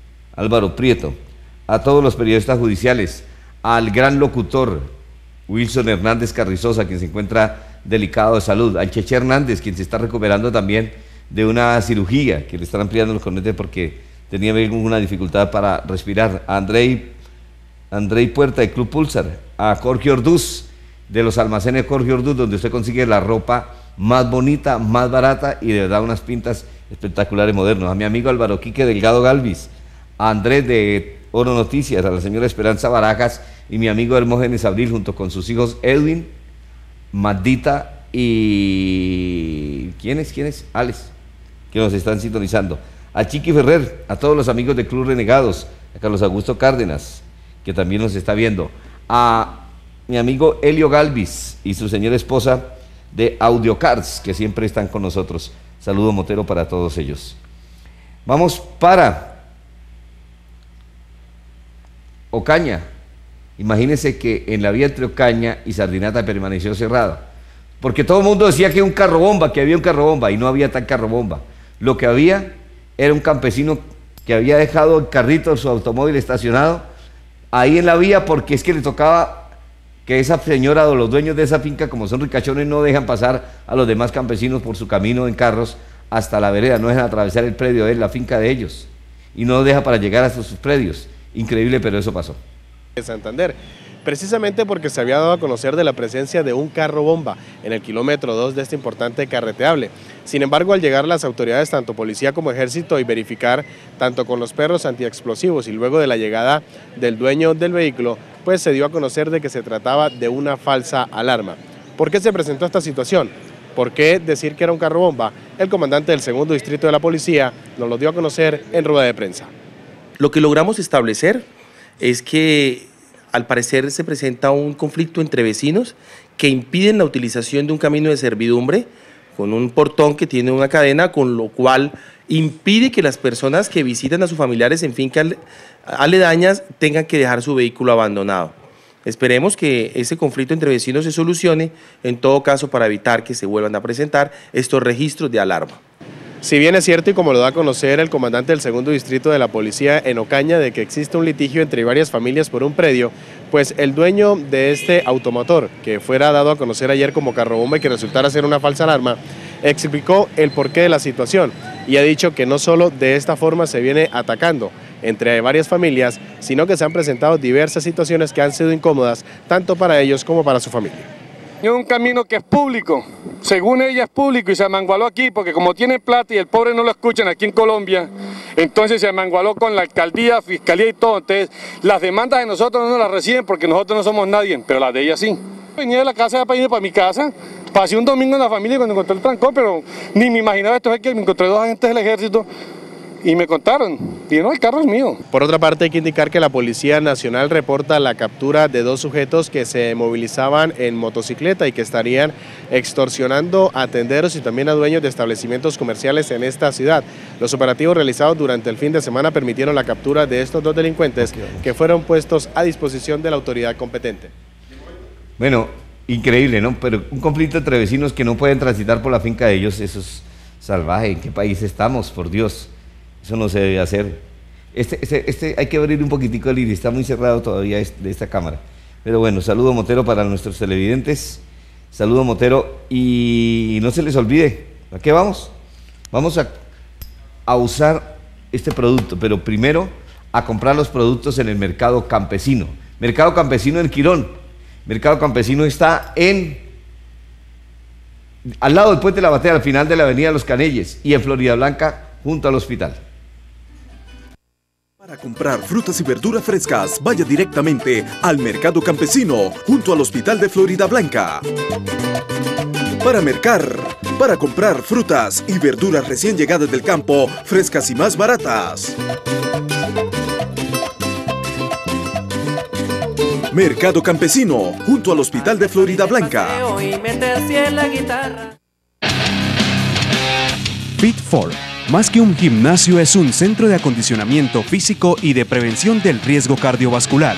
a todos los periodistas judiciales, al gran locutor, Wilson Hernández Carrizosa, quien se encuentra delicado de salud, al Cheche Hernández, quien se está recuperando también de una cirugía, que le están ampliando los cornetes porque tenía una dificultad para respirar, a Andrei Puerta de Club Pulsar, a Jorge Orduz, de los almacenes Jorge Orduz, donde usted consigue la ropa más bonita, más barata y de verdad unas pintas espectaculares modernos, a mi amigo Álvaro Quique Delgado Galvis, a Andrés de Oro Noticias, a la señora Esperanza Barajas y mi amigo Hermógenes Abril, junto con sus hijos Edwin, Magdita y... ¿Quién es? Alex, que nos están sintonizando. A Chiqui Ferrer, a todos los amigos de Club Renegados, a Carlos Augusto Cárdenas, que también nos está viendo, a mi amigo Helio Galvis y su señora esposa de Audiocars, que siempre están con nosotros. Saludo Motero para todos ellos. Vamos para Ocaña. Imagínense que en la vía entre Ocaña y Sardinata permaneció cerrada, porque todo el mundo decía que un carro bomba, que había un carro bomba, y no había tal carro bomba. Lo que había era un campesino que había dejado el carrito de su automóvil estacionado ahí en la vía, porque es que le tocaba que esa señora o los dueños de esa finca, como son ricachones, no dejan pasar a los demás campesinos por su camino en carros hasta la vereda, no dejan atravesar el predio de la finca de ellos, y no deja para llegar hasta sus predios. Increíble, pero eso pasó. De Santander, precisamente porque se había dado a conocer de la presencia de un carro bomba en el kilómetro 2 de este importante carreteable. Sin embargo, al llegar las autoridades, tanto policía como ejército, y verificar tanto con los perros antiexplosivos y luego de la llegada del dueño del vehículo, pues se dio a conocer de que se trataba de una falsa alarma. ¿Por qué se presentó esta situación? ¿Por qué decir que era un carro bomba? El comandante del segundo distrito de la policía nos lo dio a conocer en rueda de prensa. Lo que logramos establecer es que al parecer se presenta un conflicto entre vecinos que impiden la utilización de un camino de servidumbre con un portón que tiene una cadena, con lo cual impide que las personas que visitan a sus familiares en fincas aledañas tengan que dejar su vehículo abandonado. Esperemos que ese conflicto entre vecinos se solucione, en todo caso para evitar que se vuelvan a presentar estos registros de alarma. Si bien es cierto y como lo da a conocer el comandante del segundo distrito de la policía en Ocaña de que existe un litigio entre varias familias por un predio, pues el dueño de este automotor, que fuera dado a conocer ayer como carrobomba y que resultara ser una falsa alarma, explicó el porqué de la situación y ha dicho que no solo de esta forma se viene atacando entre varias familias, sino que se han presentado diversas situaciones que han sido incómodas tanto para ellos como para su familia. Es un camino que es público, según ella es público y se amangualó aquí porque como tiene plata y el pobre no lo escuchan aquí en Colombia, entonces se amangualó con la alcaldía, fiscalía y todo, entonces las demandas de nosotros no nos las reciben porque nosotros no somos nadie, pero las de ella sí. Venía de la casa para irme para mi casa, pasé un domingo en la familia cuando encontré el trancón, pero ni me imaginaba esto, es que me encontré 2 agentes del ejército y me contaron, y no, el carro es mío. Por otra parte, hay que indicar que la Policía Nacional reporta la captura de 2 sujetos que se movilizaban en motocicleta y que estarían extorsionando a tenderos y también a dueños de establecimientos comerciales en esta ciudad. Los operativos realizados durante el fin de semana permitieron la captura de estos 2 delincuentes que fueron puestos a disposición de la autoridad competente. Bueno, increíble, ¿no? Pero un conflicto entre vecinos que no pueden transitar por la finca de ellos, eso es salvaje. ¿En qué país estamos? Por Dios. Eso no se debe hacer. Hay que abrir un poquitico el iris, está muy cerrado todavía de esta cámara. Pero bueno, saludo Motero para nuestros televidentes, saludo Motero y no se les olvide, ¿a qué vamos? Vamos a usar este producto, pero primero a comprar los productos en el Mercado Campesino. Mercado Campesino en Quirón. Mercado Campesino está al lado del Puente de la Batea, al final de la Avenida Los Canelles y en Florida Blanca, junto al hospital. Para comprar frutas y verduras frescas, vaya directamente al Mercado Campesino, junto al Hospital de Florida Blanca. Para comprar frutas y verduras recién llegadas del campo, frescas y más baratas. Mercado Campesino, junto al Hospital de Florida Blanca. Fit4, más que un gimnasio, es un centro de acondicionamiento físico y de prevención del riesgo cardiovascular.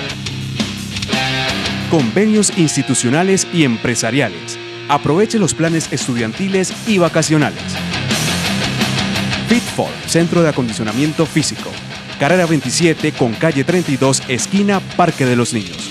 Convenios institucionales y empresariales. Aproveche los planes estudiantiles y vacacionales. Fit4, centro de acondicionamiento físico. Carrera 27 con calle 32, esquina Parque de los Niños.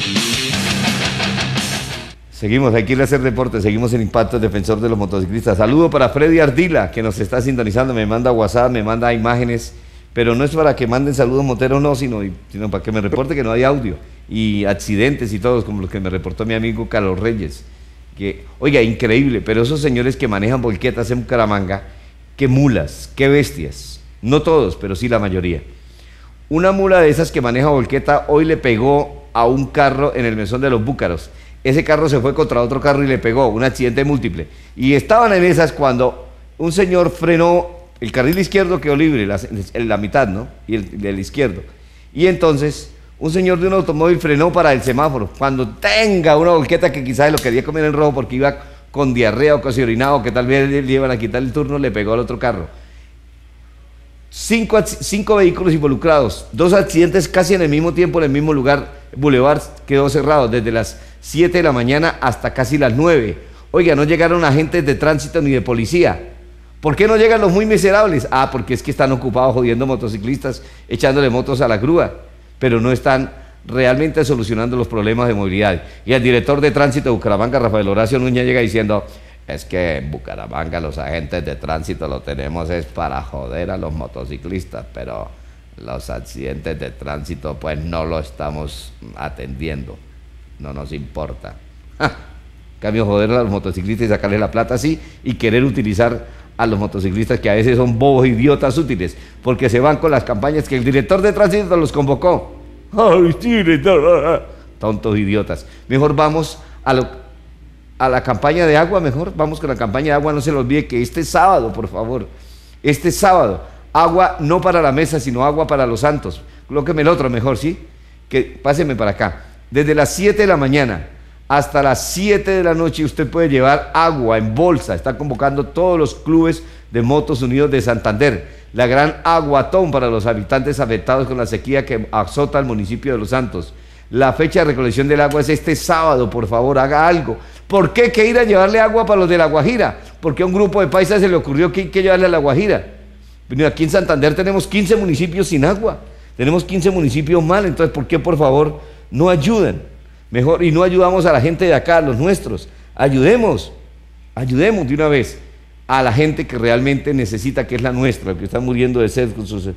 Seguimos, hay que ir a hacer deporte, seguimos en Impacto, defensor de los motociclistas. Saludo para Freddy Ardila, que nos está sintonizando, me manda WhatsApp, me manda imágenes, pero no es para que manden saludos Motero, no, sino para que me reporte que no hay audio, y accidentes y todos, como los que me reportó mi amigo Carlos Reyes, que, oiga, increíble, pero esos señores que manejan volquetas en Bucaramanga, qué mulas, qué bestias, no todos, pero sí la mayoría. Una mula de esas que maneja volqueta hoy le pegó a un carro en el mesón de los Búcaros. Ese carro se fue contra otro carro y le pegó, un accidente múltiple. Y estaban en esas cuando un señor frenó, el carril izquierdo quedó libre, la mitad, ¿no? Y el izquierdo. Y entonces, un señor de un automóvil frenó para el semáforo. Cuando tenga una volqueta que quizás lo quería comer en rojo porque iba con diarrea o casi orinado, que tal vez le iban a quitar el turno, le pegó al otro carro. 5 vehículos involucrados, 2 accidentes casi en el mismo tiempo, en el mismo lugar. Boulevard quedó cerrado desde las 7 de la mañana hasta casi las 9. Oiga, no llegaron agentes de tránsito ni de policía. ¿Por qué no llegan los muy miserables? Ah, porque es que están ocupados jodiendo motociclistas, echándole motos a la grúa, pero no están realmente solucionando los problemas de movilidad. Y el director de tránsito de Bucaramanga, Rafael Horacio Núñez, llega diciendo: es que en Bucaramanga los agentes de tránsito lo tenemos es para joder a los motociclistas, pero los accidentes de tránsito pues no lo estamos atendiendo, no nos importa. Cambio joder a los motociclistas y sacarles la plata así y querer utilizar a los motociclistas que a veces son bobos idiotas útiles, porque se van con las campañas que el director de tránsito los convocó. ¡Ay, director! Tontos idiotas. Mejor vamos a la campaña de agua, vamos con la campaña de agua. No se le olvide que este sábado, por favor, este sábado, agua no para la mesa, sino agua para los santos. Colóqueme el otro mejor, ¿sí? Que páseme para acá. Desde las 7 de la mañana hasta las 7 de la noche usted puede llevar agua en bolsa. Está convocando todos los clubes de Motos Unidos de Santander. La gran aguatón para los habitantes afectados con la sequía que azota al municipio de Los Santos. La fecha de recolección del agua es este sábado, por favor, haga algo. ¿Por qué que ir a llevarle agua para los de La Guajira? porque a un grupo de paisas se le ocurrió que hay que llevarle a La Guajira. Pero aquí en Santander tenemos 15 municipios sin agua, tenemos 15 municipios mal, entonces ¿por qué por favor no ayudan? Mejor, y no ayudamos a la gente de acá, a los nuestros, ayudemos de una vez a la gente que realmente necesita, que es la nuestra, que está muriendo de sed con sus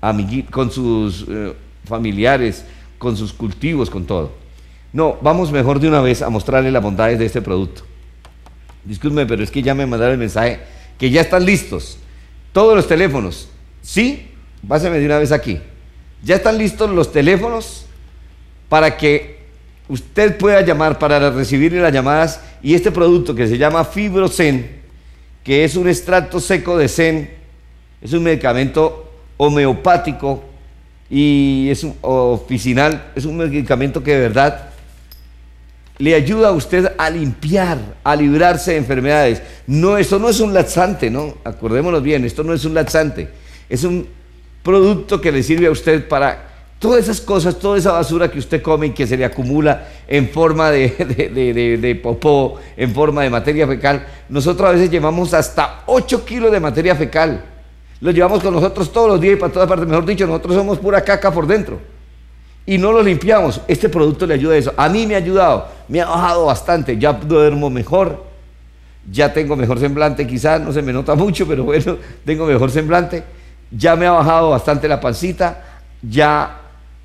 familiares, con sus cultivos, con todo. No, vamos mejor de una vez a mostrarle las bondades de este producto. Discúlpeme, pero es que ya me mandaron el mensaje que ya están listos todos los teléfonos. Sí, páseme de una vez aquí. Ya están listos los teléfonos para que usted pueda llamar, para recibir las llamadas, y este producto que se llama FibroSen, que es un extracto seco de sen, es un medicamento homeopático y es oficinal, es un medicamento que de verdad le ayuda a usted a limpiar, a librarse de enfermedades. No, esto no es un laxante, ¿no? Acordémonos bien, esto no es un laxante, es un producto que le sirve a usted para todas esas cosas, toda esa basura que usted come y que se le acumula en forma de popó, en forma de materia fecal. Nosotros a veces llevamos hasta 8 kilos de materia fecal, lo llevamos con nosotros todos los días y para todas partes. Mejor dicho, nosotros somos pura caca por dentro y no lo limpiamos. Este producto le ayuda a eso. A mí me ha ayudado, me ha bajado bastante, ya duermo mejor, ya tengo mejor semblante, quizás no se me nota mucho, pero bueno, tengo mejor semblante, ya me ha bajado bastante la pancita, ya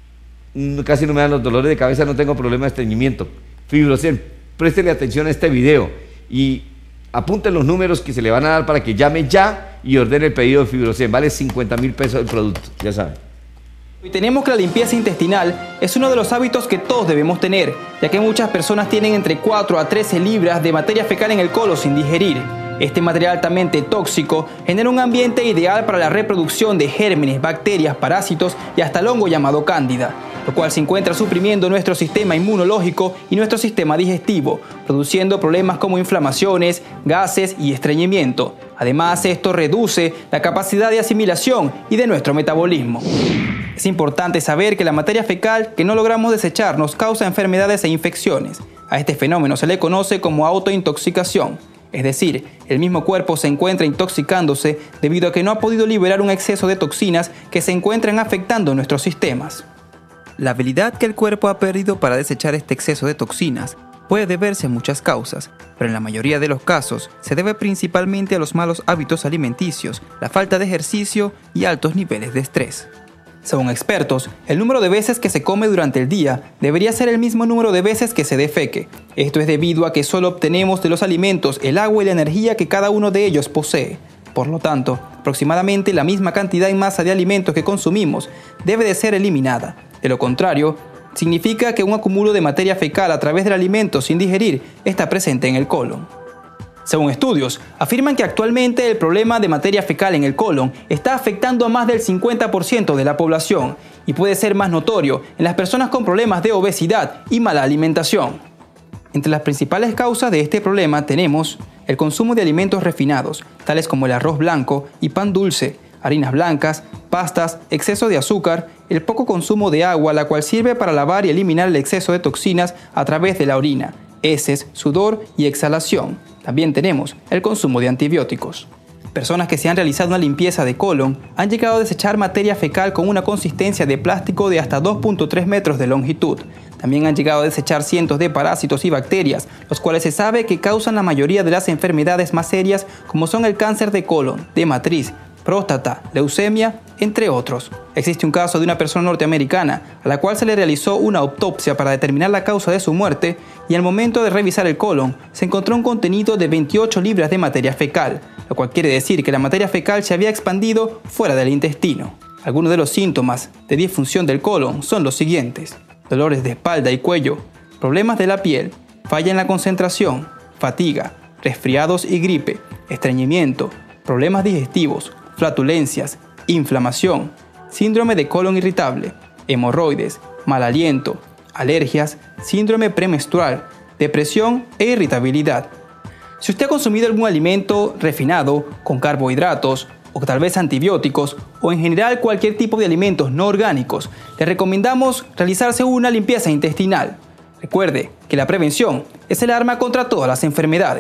casi no me dan los dolores de cabeza, no tengo problema de estreñimiento. FibroSen, préstele atención a este video y apunten los números que se le van a dar para que llame ya y ordene el pedido de FibroSen. Vale 50.000 pesos el producto, ya saben. Hoy tenemos que la limpieza intestinal es uno de los hábitos que todos debemos tener, ya que muchas personas tienen entre 4 a 13 libras de materia fecal en el colon sin digerir. Este material altamente tóxico genera un ambiente ideal para la reproducción de gérmenes, bacterias, parásitos y hasta el hongo llamado cándida, lo cual se encuentra suprimiendo nuestro sistema inmunológico y nuestro sistema digestivo, produciendo problemas como inflamaciones, gases y estreñimiento. Además, esto reduce la capacidad de asimilación y de nuestro metabolismo. Es importante saber que la materia fecal que no logramos desechar nos causa enfermedades e infecciones. A este fenómeno se le conoce como autointoxicación. Es decir, el mismo cuerpo se encuentra intoxicándose debido a que no ha podido liberar un exceso de toxinas que se encuentran afectando nuestros sistemas. La habilidad que el cuerpo ha perdido para desechar este exceso de toxinas puede deberse a muchas causas, pero en la mayoría de los casos se debe principalmente a los malos hábitos alimenticios, la falta de ejercicio y altos niveles de estrés. Según expertos, el número de veces que se come durante el día debería ser el mismo número de veces que se defeque. Esto es debido a que solo obtenemos de los alimentos el agua y la energía que cada uno de ellos posee. Por lo tanto, aproximadamente la misma cantidad y masa de alimentos que consumimos debe de ser eliminada. De lo contrario, significa que un acúmulo de materia fecal a través del alimento sin digerir está presente en el colon. Según estudios, afirman que actualmente el problema de materia fecal en el colon está afectando a más del 50% de la población y puede ser más notorio en las personas con problemas de obesidad y mala alimentación. Entre las principales causas de este problema tenemos el consumo de alimentos refinados, tales como el arroz blanco y pan dulce, harinas blancas, pastas, exceso de azúcar, el poco consumo de agua, la cual sirve para lavar y eliminar el exceso de toxinas a través de la orina, heces, sudor y exhalación. También tenemos el consumo de antibióticos. Personas que se han realizado una limpieza de colon han llegado a desechar materia fecal con una consistencia de plástico de hasta 2.3 metros de longitud. También han llegado a desechar cientos de parásitos y bacterias, los cuales se sabe que causan la mayoría de las enfermedades más serias, como son el cáncer de colon, de matriz, próstata, leucemia, entre otros. Existe un caso de una persona norteamericana a la cual se le realizó una autopsia para determinar la causa de su muerte y al momento de revisar el colon se encontró un contenido de 28 libras de materia fecal, lo cual quiere decir que la materia fecal se había expandido fuera del intestino. Algunos de los síntomas de disfunción del colon son los siguientes: dolores de espalda y cuello, problemas de la piel, falla en la concentración, fatiga, resfriados y gripe, estreñimiento, problemas digestivos, flatulencias, inflamación, síndrome de colon irritable, hemorroides, mal aliento, alergias, síndrome premenstrual, depresión e irritabilidad. Si usted ha consumido algún alimento refinado con carbohidratos o tal vez antibióticos o en general cualquier tipo de alimentos no orgánicos, le recomendamos realizarse una limpieza intestinal. Recuerde que la prevención es el arma contra todas las enfermedades.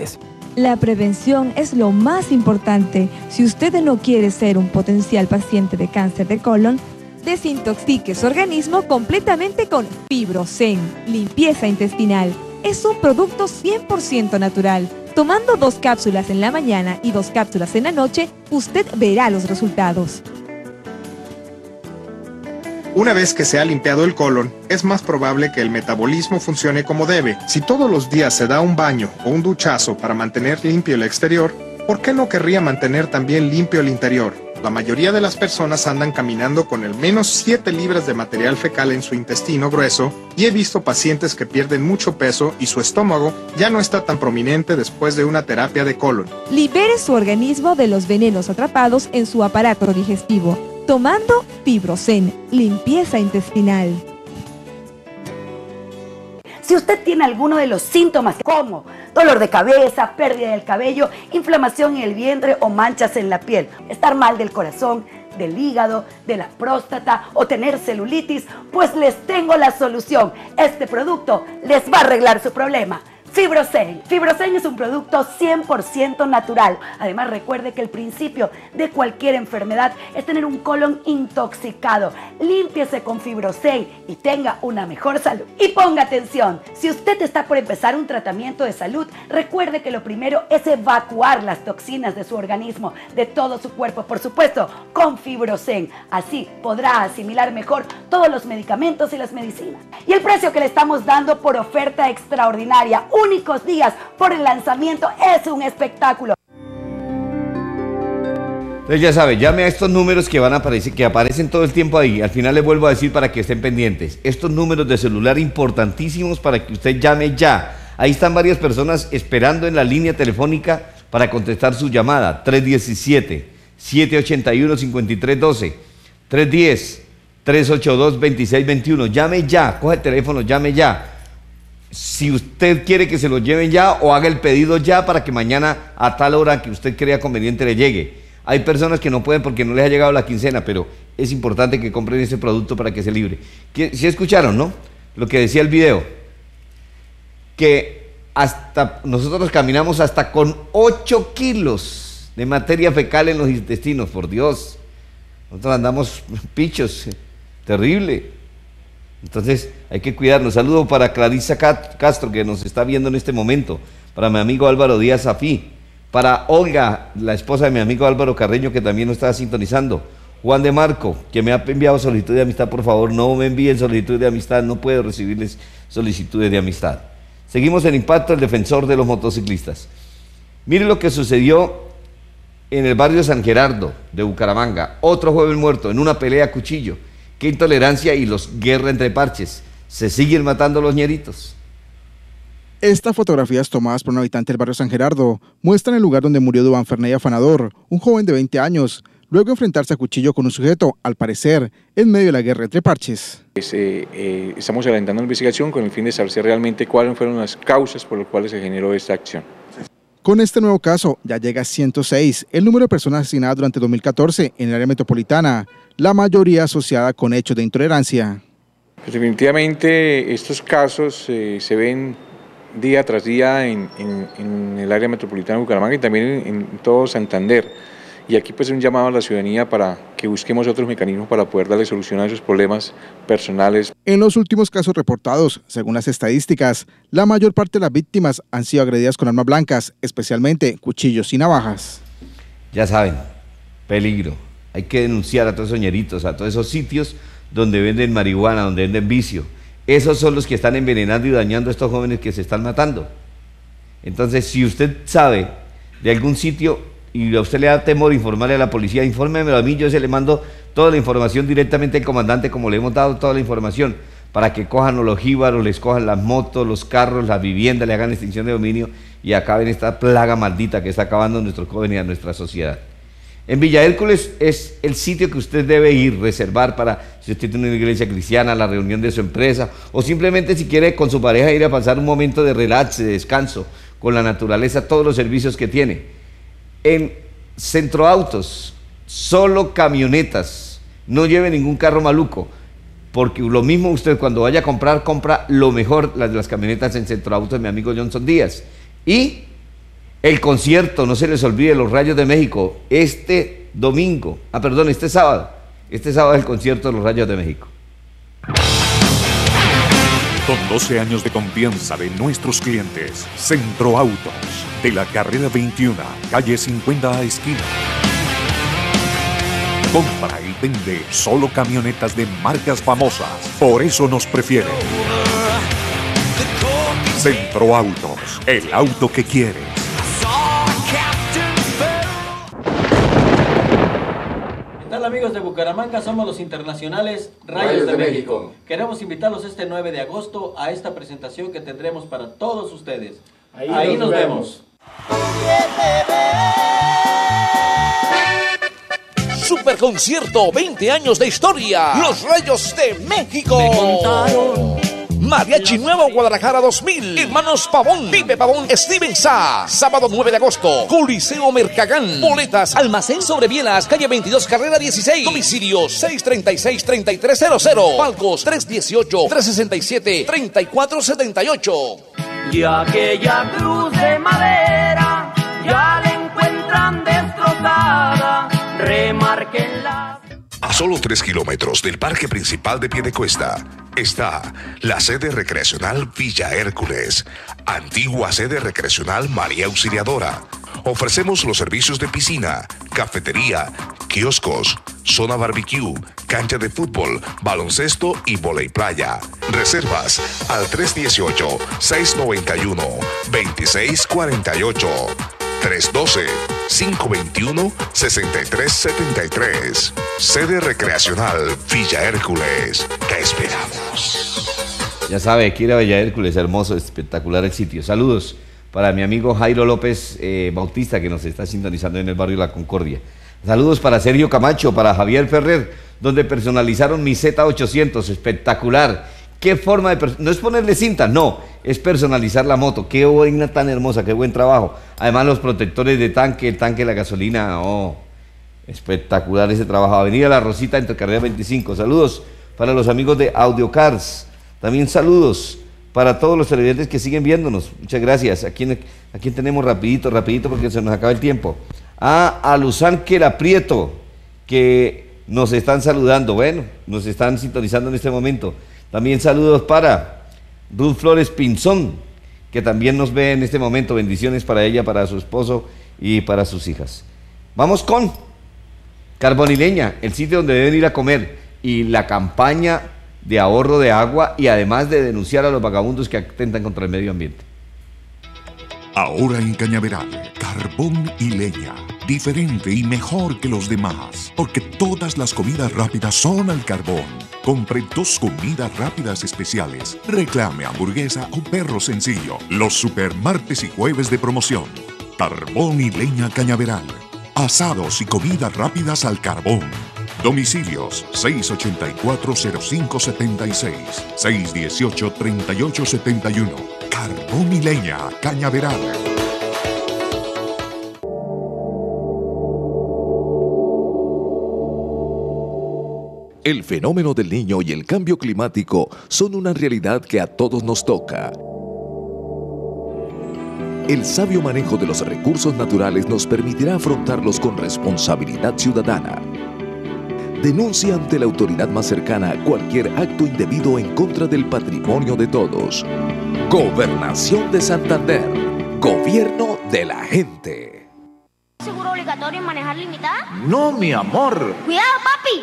La prevención es lo más importante. Si usted no quiere ser un potencial paciente de cáncer de colon, desintoxique su organismo completamente con Fibrosen, limpieza intestinal. Es un producto 100% natural. Tomando 2 cápsulas en la mañana y 2 cápsulas en la noche, usted verá los resultados. Una vez que se ha limpiado el colon, es más probable que el metabolismo funcione como debe. Si todos los días se da un baño o un duchazo para mantener limpio el exterior, ¿por qué no querría mantener también limpio el interior? La mayoría de las personas andan caminando con al menos 7 libras de material fecal en su intestino grueso y he visto pacientes que pierden mucho peso y su estómago ya no está tan prominente después de una terapia de colon. Libere su organismo de los venenos atrapados en su aparato digestivo, tomando Fibrosen, limpieza intestinal. Si usted tiene alguno de los síntomas como dolor de cabeza, pérdida del cabello, inflamación en el vientre o manchas en la piel, estar mal del corazón, del hígado, de la próstata o tener celulitis, pues les tengo la solución. Este producto les va a arreglar su problema. Fibrosen. Fibrosen es un producto 100% natural. Además, recuerde que el principio de cualquier enfermedad es tener un colon intoxicado. Límpiese con Fibrosen y tenga una mejor salud. Y ponga atención, si usted está por empezar un tratamiento de salud, recuerde que lo primero es evacuar las toxinas de su organismo, de todo su cuerpo, por supuesto, con Fibrosen. Así podrá asimilar mejor todos los medicamentos y las medicinas. Y el precio que le estamos dando por oferta extraordinaria, únicos días por el lanzamiento, es un espectáculo. Entonces ya sabe, llame a estos números que van a aparecer, que aparecen todo el tiempo ahí. Al final les vuelvo a decir para que estén pendientes. Estos números de celular importantísimos para que usted llame ya. Ahí están varias personas esperando en la línea telefónica para contestar su llamada. 317-781-5312. 310-382-2621. Llame ya, coge el teléfono, llame ya. Si usted quiere que se lo lleven ya o haga el pedido ya para que mañana a tal hora que usted crea conveniente le llegue. Hay personas que no pueden porque no les ha llegado la quincena, pero es importante que compren ese producto para que se libre. ¿Sí escucharon, no? Lo que decía el video. Que hasta nosotros caminamos hasta con 8 kilos de materia fecal en los intestinos, por Dios. Nosotros andamos pichos, terrible. Entonces hay que cuidarnos. Saludo para Clarisa Castro, que nos está viendo en este momento, para mi amigo Álvaro Díaz Zafí, para Olga, la esposa de mi amigo Álvaro Carreño, que también nos está sintonizando, Juan de Marco, que me ha enviado solicitud de amistad. Por favor, no me envíen solicitud de amistad, no puedo recibirles solicitudes de amistad. Seguimos en Impacto, el defensor de los motociclistas. Mire lo que sucedió en el barrio San Gerardo de Bucaramanga. Otro joven muerto en una pelea a cuchillo. Qué intolerancia y los guerra entre parches. Se siguen matando los ñeritos. Estas fotografías tomadas por un habitante del barrio San Gerardo muestran el lugar donde murió Duván Ferney Afanador, un joven de 20 años, luego de enfrentarse a cuchillo con un sujeto, al parecer, en medio de la guerra entre parches. Estamos adelantando la investigación con el fin de establecer realmente cuáles fueron las causas por las cuales se generó esta acción. Con este nuevo caso ya llega a 106 el número de personas asesinadas durante 2014 en el área metropolitana, la mayoría asociada con hechos de intolerancia. Pues definitivamente estos casos se ven día tras día en el área metropolitana de Bucaramanga y también en todo Santander. Y aquí pues un llamado a la ciudadanía para que busquemos otros mecanismos para poder darle solución a esos problemas personales. En los últimos casos reportados, según las estadísticas, la mayor parte de las víctimas han sido agredidas con armas blancas, especialmente cuchillos y navajas. Ya saben, peligro. Hay que denunciar a todos esos ñeritos, a todos esos sitios donde venden marihuana, donde venden vicio. Esos son los que están envenenando y dañando a estos jóvenes que se están matando. Entonces, si usted sabe de algún sitio y a usted le da temor informarle a la policía, infórmemelo a mí, yo se le mando toda la información directamente al comandante, como le hemos dado toda la información, para que cojan los jíbaros, les cojan las motos, los carros, las viviendas, le hagan extinción de dominio y acaben esta plaga maldita que está acabando a nuestros jóvenes y a nuestra sociedad. En Villa Hércules es el sitio que usted debe ir, reservar para, si usted tiene una iglesia cristiana, la reunión de su empresa, o simplemente si quiere con su pareja ir a pasar un momento de relax, de descanso, con la naturaleza, todos los servicios que tiene. En Centro Autos, solo camionetas, no lleve ningún carro maluco, porque lo mismo usted cuando vaya a comprar, compra lo mejor, las camionetas en Centro Autos, mi amigo Johnson Díaz. Y El concierto, no se les olvide, los Rayos de México, este sábado. Este sábado es el concierto de los Rayos de México. Con 12 años de confianza de nuestros clientes, Centro Autos, de la carrera 21, calle 50 esquina. Compra y vende solo camionetas de marcas famosas, por eso nos prefieren. Centro Autos, el auto que quieres. ¿Qué tal, amigos de Bucaramanga? Somos los internacionales Rayos de México. Queremos invitarlos este 9 de agosto a esta presentación que tendremos para todos ustedes. Ahí nos vemos. Superconcierto, 20 años de historia. Los Rayos de México. Me contaron. Mariachi Nuevo Guadalajara 2000. Hermanos Pavón, Pipe Pavón, Steven Sá. Sábado 9 de agosto. Coliseo Mercagán. Boletas. Almacén Sobre Bielas, calle 22, carrera 16. Domicilio 636-3300. Palcos 318-367-3478. Y aquella cruz de madera ya la encuentran destrozada. Remárquenla. A solo 3 kilómetros del parque principal de Piedecuesta está la sede recreacional Villa Hércules, antigua sede recreacional María Auxiliadora. Ofrecemos los servicios de piscina, cafetería, kioscos, zona barbecue, cancha de fútbol, baloncesto y vóley playa. Reservas al 318-691-2648. 312-521-6373. Sede recreacional Villa Hércules. Te esperamos. Ya sabe, aquí ir a Villa Hércules, hermoso, espectacular el sitio. Saludos para mi amigo Jairo López Bautista, que nos está sintonizando en el barrio La Concordia. Saludos para Sergio Camacho, para Javier Ferrer, donde personalizaron mi Z800, espectacular. ¿Qué forma de no es ponerle cinta? No, es personalizar la moto. Qué vaina tan hermosa, qué buen trabajo. Además los protectores de tanque, el tanque de la gasolina, espectacular ese trabajo. Avenida La Rosita, entre carrera 25. Saludos para los amigos de Audiocars. También saludos para todos los televidentes que siguen viéndonos. Muchas gracias. ¿A quién tenemos? Rapidito, porque se nos acaba el tiempo. A Luzán Prieto, que nos están saludando. Bueno, nos están sintonizando en este momento. También saludos para Ruth Flores Pinzón, que también nos ve en este momento. Bendiciones para ella, para su esposo y para sus hijas. Vamos con Carbón y Leña, el sitio donde deben ir a comer, y la campaña de ahorro de agua, y además de denunciar a los vagabundos que atentan contra el medio ambiente. Ahora en Cañaveral, Carbón y Leña, diferente y mejor que los demás, porque todas las comidas rápidas son al carbón. Compre 2 comidas rápidas especiales, reclame hamburguesa o perro sencillo, los super martes y jueves de promoción. Carbón y Leña Cañaveral, asados y comidas rápidas al carbón. Domicilios 684-0576, 618-3871. Carbón y Leña Cañaveral. El fenómeno del Niño y el cambio climático son una realidad que a todos nos toca. El sabio manejo de los recursos naturales nos permitirá afrontarlos con responsabilidad ciudadana. Denuncia ante la autoridad más cercana cualquier acto indebido en contra del patrimonio de todos. Gobernación de Santander. Gobierno de la gente. ¿Seguro obligatorio en manejar limitada? No, mi amor. ¡Cuidado, papi!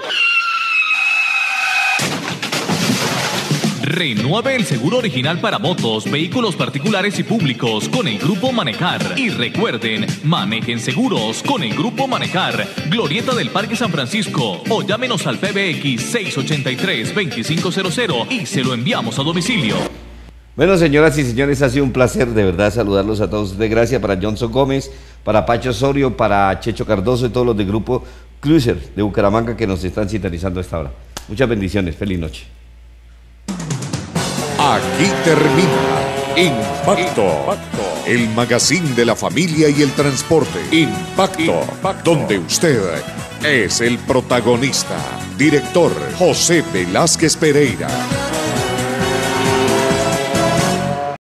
Renueve el seguro original para motos, vehículos particulares y públicos con el Grupo Manejar. Y recuerden, manejen seguros con el Grupo Manejar. Glorieta del Parque San Francisco. O llámenos al PBX 683-2500 y se lo enviamos a domicilio. Bueno, señoras y señores, ha sido un placer de verdad saludarlos a todos ustedes. Gracias para Johnson Gómez, para Pacho Osorio, para Checho Cardoso y todos los del Grupo Cruiser de Bucaramanga que nos están sintonizando a esta hora. Muchas bendiciones. Feliz noche. Aquí termina Impacto, el magazine de la familia y el transporte. Impacto, donde usted es el protagonista. Director José Velázquez Pereira.